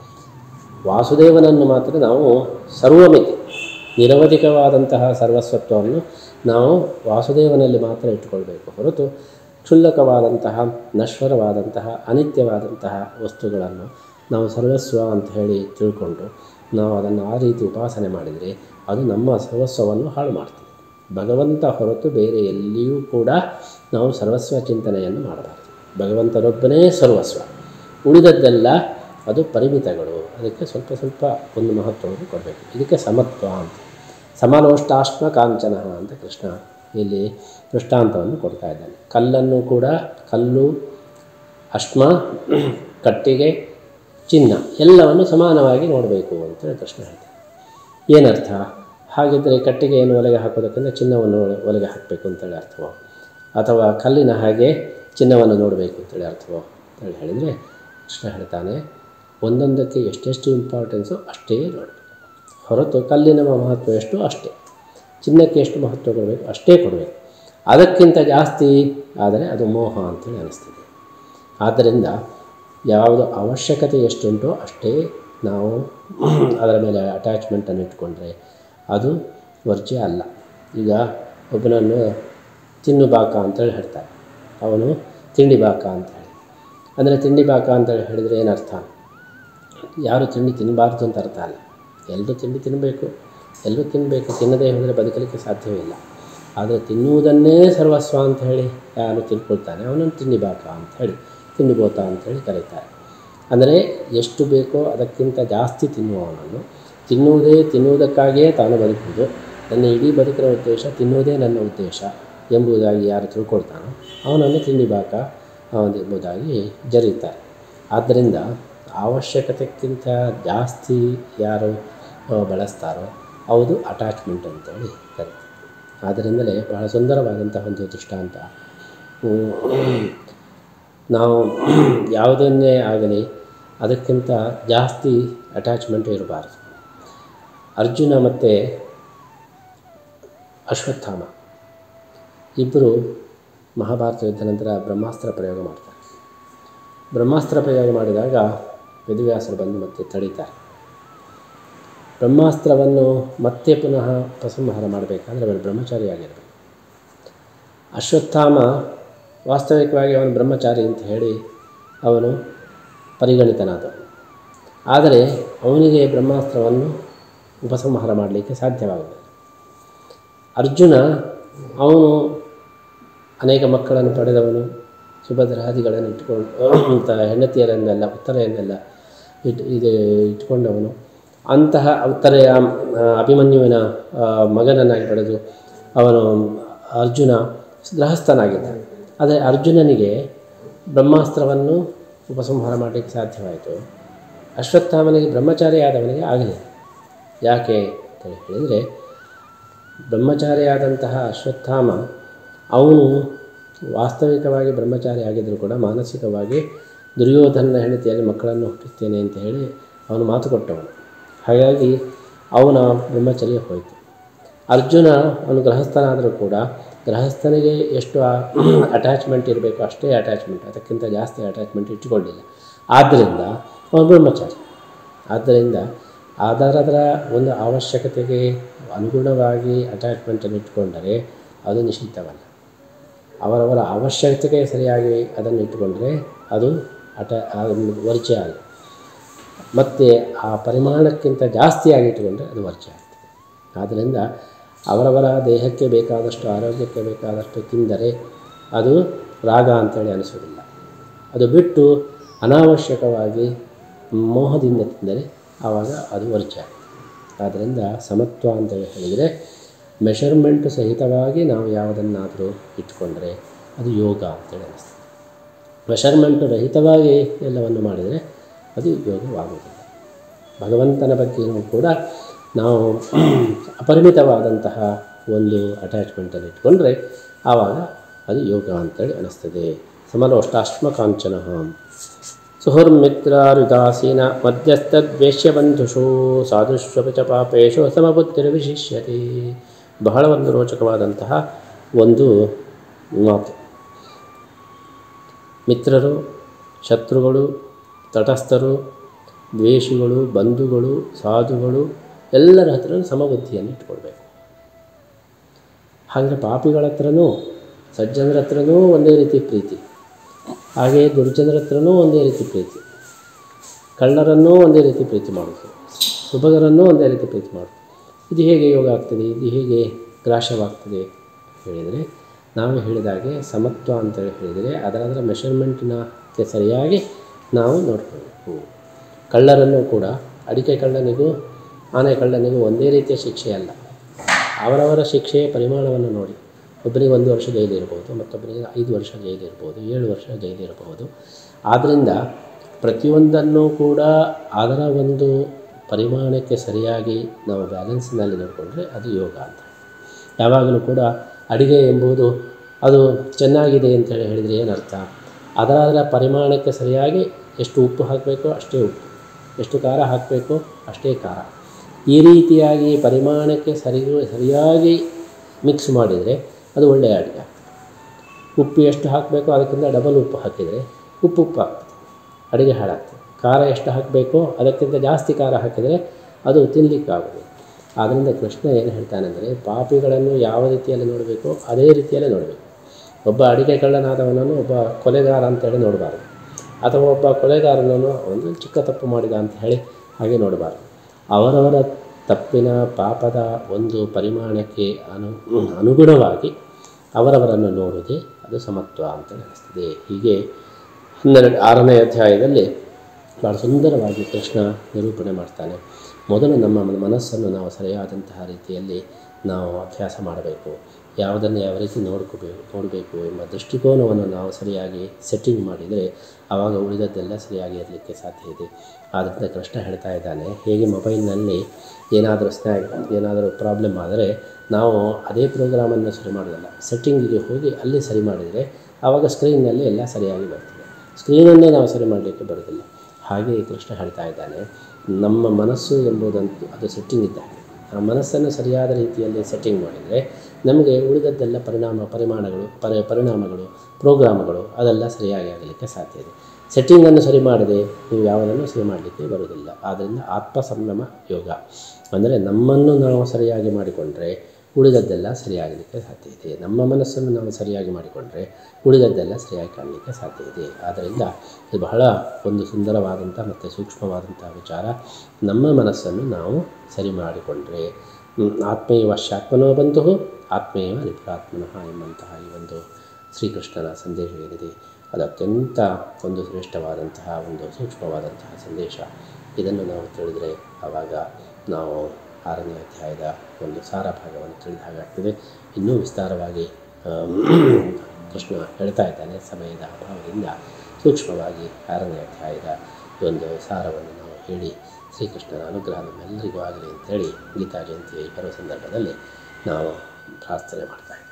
ವಾಸುದೇವನನ್ನು ಮಾತ್ರ ನಾವು ಸರ್ವಮಿತಿ ನಿರವಧಿಕವಾದಂತಹ ಸರ್ವಸ್ವತ್ವವನ್ನು ನಾವು ವಾಸುದೇವನಲ್ಲಿ ಮಾತ್ರ ಇಟ್ಟುಕೊಳ್ಬೇಕು ಹೊರತು ಕ್ಷುಲ್ಲಕವಾದಂತಹ ನಶ್ವರವಾದಂತಹ ಅನಿತ್ಯವಾದಂತಹ ವಸ್ತುಗಳನ್ನು ನಾವು ಸರ್ವಸ್ವ ಅಂತ ಹೇಳಿ ತಿಳ್ಕೊಂಡು ನಾವು ಅದನ್ನು ಆ ರೀತಿ ಉಪಾಸನೆ ಮಾಡಿದರೆ ಅದು ನಮ್ಮ ಸರ್ವಸ್ವವನ್ನು ಹಾಳು ಮಾಡ್ತದೆ. ಭಗವಂತ ಹೊರತು ಬೇರೆ ಎಲ್ಲಿಯೂ ಕೂಡ ನಾವು ಸರ್ವಸ್ವ ಚಿಂತನೆಯನ್ನು ಮಾಡಬಾರ್ದು. ಭಗವಂತನೊಬ್ಬನೇ ಸರ್ವಸ್ವ, ಉಳಿದದ್ದೆಲ್ಲ ಅದು ಪರಿಮಿತಗಳು. ಅದಕ್ಕೆ ಸ್ವಲ್ಪ ಸ್ವಲ್ಪ ಒಂದು ಮಹತ್ವವನ್ನು ಕೊಡಬೇಕು. ಇದಕ್ಕೆ ಸಮತ್ವ ಅಂತ. ಸಮನೋಷ್ಟಾಶ್ಮ ಕಾಂಚನ ಅಂತ ಕೃಷ್ಣ ಇಲ್ಲಿ ದೃಷ್ಟಾಂತವನ್ನು ಕೊಡ್ತಾ ಇದ್ದಾನೆ. ಕಲ್ಲನ್ನು ಕೂಡ ಕಲ್ಲು, ಅಶ್ಮ, ಕಟ್ಟಿಗೆ, ಚಿನ್ನ ಎಲ್ಲವನ್ನು ಸಮಾನವಾಗಿ ನೋಡಬೇಕು ಅಂತೇಳಿ ಕೃಷ್ಣ ಹೇಳ್ತಾನೆ. ಏನರ್ಥ? ಹಾಗಿದ್ದರೆ ಕಟ್ಟಿಗೆಯನ್ನು ಒಲೆಗೆ ಹಾಕೋದಕ್ಕಿಂತ ಚಿನ್ನವನ್ನು ಒಲೆಗೆ ಹಾಕಬೇಕು ಅಂತೇಳಿ ಅರ್ಥವೋ? ಅಥವಾ ಕಲ್ಲಿನ ಹಾಗೆ ಚಿನ್ನವನ್ನು ನೋಡಬೇಕು ಅಂತೇಳಿ ಅರ್ಥವೋ ಅಂತೇಳಿ ಹೇಳಿದರೆ ಕೃಷ್ಣ ಹೇಳ್ತಾನೆ, ಒಂದೊಂದಕ್ಕೆ ಎಷ್ಟೆಷ್ಟು ಇಂಪಾರ್ಟೆನ್ಸು ಅಷ್ಟೇ ನೋಡಬೇಕು ಹೊರತು ಕಲ್ಲಿನ ಮಹತ್ವ ಎಷ್ಟು ಅಷ್ಟೇ, ಚಿನ್ನಕ್ಕೆ ಎಷ್ಟು ಮಹತ್ವ ಕೊಡಬೇಕು ಅಷ್ಟೇ ಕೊಡಬೇಕು. ಅದಕ್ಕಿಂತ ಜಾಸ್ತಿ ಆದರೆ ಅದು ಮೋಹ ಅಂತೇಳಿ ಅನ್ನಿಸ್ತದೆ. ಆದ್ದರಿಂದ ಯಾವುದು ಅವಶ್ಯಕತೆ ಎಷ್ಟುಂಟೋ ಅಷ್ಟೇ ನಾವು ಅದರ ಮೇಲೆ ಅಟ್ಯಾಚ್ಮೆಂಟನ್ನು ಇಟ್ಕೊಂಡ್ರೆ ಅದು ವರ್ಜ್ಯ ಅಲ್ಲ. ಈಗ ಒಬ್ಬನನ್ನು ತಿನ್ನು ಬಾಕ ಅಂತೇಳಿ ಹೇಳ್ತಾರೆ, ಅವನು ತಿಂಡಿ ಬಾಕ ಅಂತೇಳಿ. ಅಂದರೆ ತಿಂಡಿ ಬಾಕ ಅಂತೇಳಿ ಹೇಳಿದರೆ ಏನರ್ಥ? ಯಾರು ತಿಂಡಿ ತಿನ್ನಬಾರ್ದು ಅಂತ ಅರ್ಥ ಅಲ್ಲ. ಎಲ್ಲರೂ ತಿಂಡಿ ತಿನ್ನಬೇಕು, ಎಲ್ಲರೂ ತಿನ್ನಬೇಕು. ತಿನ್ನದೇ ಹೋದರೆ ಬದುಕಲಿಕ್ಕೆ ಸಾಧ್ಯವೇ ಇಲ್ಲ. ಆದರೆ ತಿನ್ನುವುದನ್ನೇ ಸರ್ವಸ್ವ ಅಂತ ಹೇಳಿ ಯಾರು ತಿಳ್ಕೊಳ್ತಾನೆ ಅವನನ್ನು ತಿಂಡಿ ಬಾಕ ಅಂತ ಹೇಳಿ, ತಿಂಡಿಬೋತ ಅಂಥೇಳಿ ಕರೀತಾರೆ. ಅಂದರೆ ಎಷ್ಟು ಬೇಕೋ ಅದಕ್ಕಿಂತ ಜಾಸ್ತಿ ತಿನ್ನುವವನನ್ನು, ತಿನ್ನುವುದಕ್ಕಾಗಿಯೇ ತಾನು ಬದುಕುವುದು, ನನ್ನ ಇಡೀ ಬದುಕಿನ ಉದ್ದೇಶ ತಿನ್ನುವುದೇ ನನ್ನ ಉದ್ದೇಶ ಎಂಬುದಾಗಿ ಯಾರು ತಿಳ್ಕೊಳ್ತಾನೋ ಅವನನ್ನು ತಿಂಡಿ ಬಾಕ ಎಂಬುದಾಗಿ ಜರೀತಾರೆ. ಆದ್ದರಿಂದ ಅವಶ್ಯಕತೆಗಿಂತ ಜಾಸ್ತಿ ಯಾರು ಬಳಸ್ತಾರೋ ಅದು ಅಟ್ಯಾಚ್ಮೆಂಟ್ ಅಂತೇಳಿ ಕರೀತಾರೆ. ಆದ್ದರಿಂದಲೇ ಬಹಳ ಸುಂದರವಾದಂತಹ ಒಂದು ದೃಷ್ಟಾಂತ. ನಾವು ಯಾವುದನ್ನೇ ಆಗಲಿ ಅದಕ್ಕಿಂತ ಜಾಸ್ತಿ ಅಟ್ಯಾಚ್ಮೆಂಟ್ ಇರಬಾರ್ದು. ಅರ್ಜುನ ಮತ್ತು ಅಶ್ವತ್ಥಾಮ ಇಬ್ಬರು ಮಹಾಭಾರತ ಯುದ್ಧ ನಂತರ ಬ್ರಹ್ಮಾಸ್ತ್ರ ಪ್ರಯೋಗ ಮಾಡ್ತಾರೆ. ಬ್ರಹ್ಮಾಸ್ತ್ರ ಪ್ರಯೋಗ ಮಾಡಿದಾಗ ವೇದವ್ಯಾಸರು ಬಂದು ಮತ್ತೆ ತಡೀತಾರೆ. ಬ್ರಹ್ಮಾಸ್ತ್ರವನ್ನು ಮತ್ತೆ ಪುನಃ ಉಪಸಂಹಾರ ಮಾಡಬೇಕಾದ್ರೆ ಅವರು ಬ್ರಹ್ಮಚಾರಿಯಾಗಿರಬೇಕು. ಅಶ್ವತ್ಥಾಮ ವಾಸ್ತವಿಕವಾಗಿ ಅವನು ಬ್ರಹ್ಮಚಾರಿ ಅಂತ ಹೇಳಿ ಅವನು ಪರಿಗಣಿತನಾದವನು. ಆದರೆ ಅವನಿಗೆ ಬ್ರಹ್ಮಾಸ್ತ್ರವನ್ನು ಉಪಸಂಹಾರ ಮಾಡಲಿಕ್ಕೆ ಸಾಧ್ಯವಾಗುತ್ತದೆ. ಅರ್ಜುನ ಅವನು ಅನೇಕ ಮಕ್ಕಳನ್ನು ಪಡೆದವನು, ಸುಭದ್ರಾದಿಗಳನ್ನು ಇಟ್ಟುಕೊಂಡು ಹೆಂಡತಿಯರನ್ನೆಲ್ಲ ಉತ್ತರೆಯನ್ನೆಲ್ಲ ಇಟ್ಕೊಂಡವನು. ಅಂತಹ ಉತ್ತರೆಯ ಅಭಿಮನ್ಯುವಿನ ಮಗನನ್ನಾಗಿ ಪಡೆದು ಅವನು ಅರ್ಜುನ ಗೃಹಸ್ಥನಾಗಿದ್ದ. ಆದರೆ ಅರ್ಜುನನಿಗೆ ಬ್ರಹ್ಮಾಸ್ತ್ರವನ್ನು ಉಪಸಂಹಾರ ಮಾಡಲಿಕ್ಕೆ ಸಾಧ್ಯವಾಯಿತು. ಅಶ್ವತ್ಥಾಮನಿಗೆ ಬ್ರಹ್ಮಚಾರಿಯಾದವನಿಗೆ ಆಗಲಿಲ್ಲ. ಯಾಕೆ ಅಂತ ಹೇಳಿದರೆ, ಬ್ರಹ್ಮಚಾರಿಯಾದಂತಹ ಅಶ್ವತ್ಥಾಮ ಅವನು ವಾಸ್ತವಿಕವಾಗಿ ಬ್ರಹ್ಮಚಾರಿ ಆಗಿದ್ದರೂ ಕೂಡ ಮಾನಸಿಕವಾಗಿ ದುರ್ಯೋಧನನ ಹೆಂಡತಿಯಾಗಿ ಮಕ್ಕಳನ್ನು ಹುಟ್ಟಿಸ್ತೇನೆ ಅಂತ ಹೇಳಿ ಅವನು ಮಾತು ಕೊಟ್ಟವನು. ಹಾಗಾಗಿ ಅವನ ಬ್ರಹ್ಮಚರ್ಯ ಹೋಯಿತು. ಅರ್ಜುನ ಅವನು ಗೃಹಸ್ಥನಾದರೂ ಕೂಡ ಗೃಹಸ್ಥನಿಗೆ ಎಷ್ಟು ಅಟ್ಯಾಚ್ಮೆಂಟ್ ಇರಬೇಕು ಅಷ್ಟೇ ಅಟ್ಯಾಚ್ಮೆಂಟ್, ಅದಕ್ಕಿಂತ ಜಾಸ್ತಿ ಅಟ್ಯಾಚ್ಮೆಂಟ್ ಇಟ್ಟುಕೊಳ್ಳಿಲ್ಲ. ಆದ್ದರಿಂದ ಅವನು ಬ್ರಹ್ಮಚಾರಿ. ಆದ್ದರಿಂದ ಅದರ ಒಂದು ಅವಶ್ಯಕತೆಗೆ ಅನುಗುಣವಾಗಿ ಅಟ್ಯಾಚ್ಮೆಂಟನ್ನು ಇಟ್ಟುಕೊಂಡರೆ ಅದು ನಿಷಿದ್ಧವಲ್ಲ. ಅವರವರ ಅವಶ್ಯಕತೆಗೆ ಸರಿಯಾಗಿ ಅದನ್ನು ಇಟ್ಟುಕೊಂಡರೆ ಅದು ವರ್ಜ್ಯ ಅಲ್ಲ. ಮತ್ತು ಆ ಪರಿಮಾಣಕ್ಕಿಂತ ಜಾಸ್ತಿಯಾಗಿ ಇಟ್ಟುಕೊಂಡ್ರೆ ಅದು ವರ್ಜ್ಯ ಆಗ್ತದೆ. ಆದ್ದರಿಂದ ಅವರವರ ದೇಹಕ್ಕೆ ಬೇಕಾದಷ್ಟು, ಆರೋಗ್ಯಕ್ಕೆ ಬೇಕಾದಷ್ಟು ತಿಂದರೆ ಅದು ರಾಗ ಅಂತೇಳಿ ಅನಿಸೋದಿಲ್ಲ. ಅದು ಬಿಟ್ಟು ಅನಾವಶ್ಯಕವಾಗಿ ಮೋಹದಿಂದ ತಿಂದರೆ ಆವಾಗ ಅದು ವರ್ಜ್ಯ ಆಗ್ತದೆ. ಆದ್ದರಿಂದ ಸಮತ್ವ ಅಂತೇಳಿ ಹೇಳಿದರೆ ಮೆಷರ್ಮೆಂಟ್ ಸಹಿತವಾಗಿ ನಾವು ಯಾವುದನ್ನಾದರೂ ಇಟ್ಕೊಂಡ್ರೆ ಅದು ಯೋಗ ಅಂತೇಳಿ ಅನಿಸ್ತದೆ. ಮೆಷರ್ಮೆಂಟು ರಹಿತವಾಗಿ ಎಲ್ಲವನ್ನು ಮಾಡಿದರೆ ಅದು ಯೋಗವಾಗುವುದಿಲ್ಲ. ಭಗವಂತನ ಬಗ್ಗೆಯೂ ಕೂಡ ನಾವು ಅಪರಿಮಿತವಾದಂತಹ ಒಂದು ಅಟ್ಯಾಚ್ಮೆಂಟನ್ನು ಇಟ್ಕೊಂಡ್ರೆ ಆವಾಗ ಅದು ಯೋಗ ಅಂತೇಳಿ ಅನ್ನಿಸ್ತದೆ. ಸಮಲೋಷ್ಟಾಶ್ಮಕಾಂಚನ ಸುಹುರ್ಮಿತ್ರಾರುದಾಸೀನ ಮಧ್ಯಸ್ಥದ್ವೇಷ್ಯಬಂಧುಷು ಸಾಧುಷ್ವಪಿ ಚ ಪಾಪೇಶು ಸಮಬುದ್ಧಿರ್ವಿಶಿಷ್ಯತೆ. ಬಹಳ ಒಂದು ರೋಚಕವಾದಂತಹ ಒಂದು ಮಾತು. ಮಿತ್ರರು, ಶತ್ರುಗಳು, ತಟಸ್ಥರು, ದ್ವೇಷಿಗಳು, ಬಂಧುಗಳು, ಸಾಧುಗಳು ಎಲ್ಲರ ಹತ್ರನೂ ಸಮಬುದ್ಧಿಯನ್ನು ಇಟ್ಕೊಳ್ಬೇಕು. ಹಾಗೆ ಪಾಪಿಗಳ ಹತ್ರನೂ ಸಜ್ಜನರ ಹತ್ರನೂ ಒಂದೇ ರೀತಿ ಪ್ರೀತಿ, ಹಾಗೆಯೇ ದುರ್ಜನರ ಹತ್ರನೂ ಒಂದೇ ರೀತಿ ಪ್ರೀತಿ, ಕಳ್ಳರನ್ನೂ ಒಂದೇ ರೀತಿ ಪ್ರೀತಿ ಮಾಡೋದು, ಸುಭಗರನ್ನೂ ಒಂದೇ ರೀತಿ ಪ್ರೀತಿ ಮಾಡೋದು. ಇದು ಹೇಗೆ ಯೋಗ ಆಗ್ತದೆ? ಇದು ಹೇಗೆ ಗ್ರಾಹ್ಯವಾಗ್ತದೆ ಹೇಳಿದರೆ, ನಾವು ಹೇಳಿದಾಗೆ ಸಮತ್ವ ಅಂತೇಳಿ ಹೇಳಿದರೆ ಅದರ ಮೆಷರ್ಮೆಂಟಿನಕ್ಕೆ ಸರಿಯಾಗಿ ನಾವು ನೋಡ್ಕೊಳ್ಬೇಕು. ಕಳ್ಳರನ್ನು ಕೂಡ ಅಡಿಕೆ ಕಳ್ಳನಿಗೂ ಆನೆ ಕಳ್ಳನಿಗೂ ಒಂದೇ ರೀತಿಯ ಶಿಕ್ಷೆ ಅಲ್ಲ. ಅವರವರ ಶಿಕ್ಷೆಯ ಪರಿಮಾಣವನ್ನು ನೋಡಿ, ಒಬ್ಬರಿಗೆ 1 ವರ್ಷ ಜೈಲಿರ್ಬೋದು, ಮತ್ತೊಬ್ಬರಿಗೆ 5 ವರ್ಷ ಜೈಲಿರ್ಬೋದು, 7 ವರ್ಷ ಜೈಲಿರ್ಬೋದು. ಆದ್ದರಿಂದ ಪ್ರತಿಯೊಂದನ್ನು ಕೂಡ ಅದರ ಒಂದು ಪರಿಮಾಣಕ್ಕೆ ಸರಿಯಾಗಿ ನಾವು ಬ್ಯಾಲೆನ್ಸ್ನಲ್ಲಿ ನೋಡಿಕೊಂಡ್ರೆ ಅದು ಯೋಗ ಅಂತ. ಯಾವಾಗಲೂ ಕೂಡ ಅಡಿಗೆ ಎಂಬುದು ಅದು ಚೆನ್ನಾಗಿದೆ ಅಂತೇಳಿ ಹೇಳಿದರೆ ಏನರ್ಥ? ಅದರ ಪರಿಮಾಣಕ್ಕೆ ಸರಿಯಾಗಿ ಎಷ್ಟು ಉಪ್ಪು ಹಾಕಬೇಕು ಅಷ್ಟೇ ಉಪ್ಪು, ಎಷ್ಟು ಖಾರ ಹಾಕಬೇಕು ಅಷ್ಟೇ ಖಾರ. ಈ ರೀತಿಯಾಗಿ ಪರಿಮಾಣಕ್ಕೆ ಸರಿಯಾಗಿ ಮಿಕ್ಸ್ ಮಾಡಿದರೆ ಅದು ಒಳ್ಳೆಯ ಅಡುಗೆ ಆಗ್ತದೆ. ಉಪ್ಪು ಎಷ್ಟು ಹಾಕಬೇಕೋ ಅದಕ್ಕಿಂತ ಡಬಲ್ ಉಪ್ಪು ಹಾಕಿದರೆ ಉಪ್ಪು ಆಗ್ತದೆ, ಅಡುಗೆ ಹಾಳಾಗ್ತದೆ. ಖಾರ ಎಷ್ಟು ಹಾಕಬೇಕೋ ಅದಕ್ಕಿಂತ ಜಾಸ್ತಿ ಖಾರ ಹಾಕಿದರೆ ಅದು ತಿನ್ನಲಿಕ್ಕಾಗೋದು. ಆದ್ದರಿಂದ ಕೃಷ್ಣ ಏನು ಹೇಳ್ತಾನೆಂದರೆ, ಪಾಪಿಗಳನ್ನು ಯಾವ ರೀತಿಯಲ್ಲಿ ನೋಡಬೇಕೋ ಅದೇ ರೀತಿಯಲ್ಲೇ ನೋಡಬೇಕು. ಒಬ್ಬ ಅಡಿಗೆ ಕಳ್ಳನಾದವನನ್ನು ಒಬ್ಬ ಕೊಲೆಗಾರ ಅಂತೇಳಿ ನೋಡಬಾರ್ದು, ಅಥವಾ ಒಬ್ಬ ಕೊಲೆಗಾರನನ್ನು ಒಂದು ಚಿಕ್ಕ ತಪ್ಪು ಮಾಡಿದ ಅಂತ ಹೇಳಿ ಹಾಗೆ ನೋಡಬಾರ್ದು. ಅವರವರ ತಪ್ಪಿನ ಪಾಪದ ಒಂದು ಪರಿಮಾಣಕ್ಕೆ ಅನುಗುಣವಾಗಿ ಅವರವರನ್ನು ನೋಡುವುದೇ ಅದು ಸಮತ್ವ ಅಂತ ಅನಿಸ್ತದೆ. ಹೀಗೆ 6ನೇ ಅಧ್ಯಾಯದಲ್ಲಿ ಭಾಳ ಸುಂದರವಾಗಿ ಕೃಷ್ಣ ನಿರೂಪಣೆ ಮಾಡ್ತಾನೆ. ಮೊದಲು ನಮ್ಮ ಮನಸ್ಸನ್ನು ನಾವು ಸರಿಯಾದಂತಹ ರೀತಿಯಲ್ಲಿ ನಾವು ಅಭ್ಯಾಸ ಮಾಡಬೇಕು. ಯಾವುದನ್ನು ಯಾವ ರೀತಿ ನೋಡಬೇಕು ಎಂಬ ದೃಷ್ಟಿಕೋನವನ್ನು ನಾವು ಸರಿಯಾಗಿ ಸೆಟ್ಟಿಂಗ್ ಮಾಡಿದರೆ ಆವಾಗ ಉಳಿದದ್ದೆಲ್ಲ ಸರಿಯಾಗಿ ಇರಲಿಕ್ಕೆ ಸಾಧ್ಯ ಇದೆ. ಆದ್ದರಿಂದ ಕೃಷ್ಣ ಹೇಳ್ತಾ ಇದ್ದಾನೆ, ಹೇಗೆ ಮೊಬೈಲ್ನಲ್ಲಿ ಏನಾದರೂ ಪ್ರಾಬ್ಲಮ್ ಆದರೆ ನಾವು ಅದೇ ಪ್ರೋಗ್ರಾಮನ್ನು ಸರಿ ಮಾಡೋದಲ್ಲ, ಸೆಟ್ಟಿಂಗಿಗೆ ಹೋಗಿ ಅಲ್ಲಿ ಸರಿ ಮಾಡಿದರೆ ಆವಾಗ ಸ್ಕ್ರೀನ್ನಲ್ಲಿ ಎಲ್ಲ ಸರಿಯಾಗಿ ಬರ್ತದೆ. ಸ್ಕ್ರೀನನ್ನೇ ನಾವು ಸರಿ ಮಾಡಲಿಕ್ಕೆ ಬರೋದಿಲ್ಲ. ಹಾಗೆ ಕೃಷ್ಣ ಹೇಳ್ತಾ ಇದ್ದಾನೆ, ನಮ್ಮ ಮನಸ್ಸು ಎಂಬುದಂತೂ ಅದು ಸೆಟ್ಟಿಂಗ್ ಇದ್ದಾಗ ಆ ಮನಸ್ಸನ್ನು ಸರಿಯಾದ ರೀತಿಯಲ್ಲಿ ಸೆಟ್ಟಿಂಗ್ ಮಾಡಿದರೆ ನಮಗೆ ಉಳಿದದ್ದೆಲ್ಲ ಪರಿಣಾಮಗಳು ಪ್ರೋಗ್ರಾಮ್ಗಳು ಅದೆಲ್ಲ ಸರಿಯಾಗಿ ಆಗಲಿಕ್ಕೆ ಸಾಧ್ಯ ಇದೆ. ಸೆಟ್ಟಿಂಗನ್ನು ಸರಿ ಮಾಡದೆ ನೀವು ಯಾವುದನ್ನು ಸರಿ ಮಾಡಲಿಕ್ಕೆ ಬರುವುದಿಲ್ಲ. ಆದ್ದರಿಂದ ಆತ್ಮಸಂಯಮ ಯೋಗ ಅಂದರೆ ನಮ್ಮನ್ನು ನಾವು ಸರಿಯಾಗಿ ಮಾಡಿಕೊಂಡ್ರೆ ಉಳಿದದ್ದೆಲ್ಲ ಸರಿಯಾಗಲಿಕ್ಕೆ ಸಾಧ್ಯ ಇದೆ. ನಮ್ಮ ಮನಸ್ಸನ್ನು ನಾವು ಸರಿಯಾಗಿ ಮಾಡಿಕೊಂಡ್ರೆ ಉಳಿದದ್ದೆಲ್ಲ ಸರಿಯಾಗಿ ಕಾಣಲಿಕ್ಕೆ ಸಾಧ್ಯ ಇದೆ. ಆದ್ದರಿಂದ ಇದು ಬಹಳ ಒಂದು ಸುಂದರವಾದಂಥ ಮತ್ತು ಸೂಕ್ಷ್ಮವಾದಂಥ ವಿಚಾರ. ನಮ್ಮ ಮನಸ್ಸನ್ನು ನಾವು ಸರಿ ಮಾಡಿಕೊಂಡ್ರೆ ಆತ್ಮೇವ ಶಾತ್ಮನೋ ಬಂತು ಆತ್ಮೇವ ನಿಪುರಾತ್ಮನಃ ಎಂಬಂತಹ ಈ ಒಂದು ಶ್ರೀಕೃಷ್ಣನ ಸಂದೇಶ ಏನಿದೆ ಅದು ಅತ್ಯಂತ ಒಂದು ಶ್ರೇಷ್ಠವಾದಂತಹ ಒಂದು ಸೂಕ್ಷ್ಮವಾದಂತಹ ಸಂದೇಶ. ಇದನ್ನು ನಾವು ತಿಳಿದರೆ ಆವಾಗ ನಾವು 6ನೇ ಅಧ್ಯಾಯದ ಒಂದು ಸಾರ ಭಾಗವನ್ನು ತಿಳಿದ ಹಾಗಾಗ್ತದೆ. ಇನ್ನೂ ವಿಸ್ತಾರವಾಗಿ ಕೃಷ್ಣ ಹೇಳ್ತಾ ಇದ್ದಾನೆ. ಸಮಯದ ಅಭಾವದಿಂದ ಸೂಕ್ಷ್ಮವಾಗಿ 6ನೇ ಅಧ್ಯಾಯದ ಒಂದು ಸಾರವನ್ನು ನಾವು ಹೇಳಿ ಶ್ರೀಕೃಷ್ಣನ ಅನುಗ್ರಹ ನಮ್ಮೆಲ್ಲರಿಗೂ ಆಗಲಿ ಅಂತೇಳಿ ಗೀತಾ ಜಯಂತಿ ಬರುವ ಸಂದರ್ಭದಲ್ಲಿ ನಾವು ಪ್ರಾರ್ಥನೆ ಮಾಡ್ತಾ ಇದ್ದೀವಿ.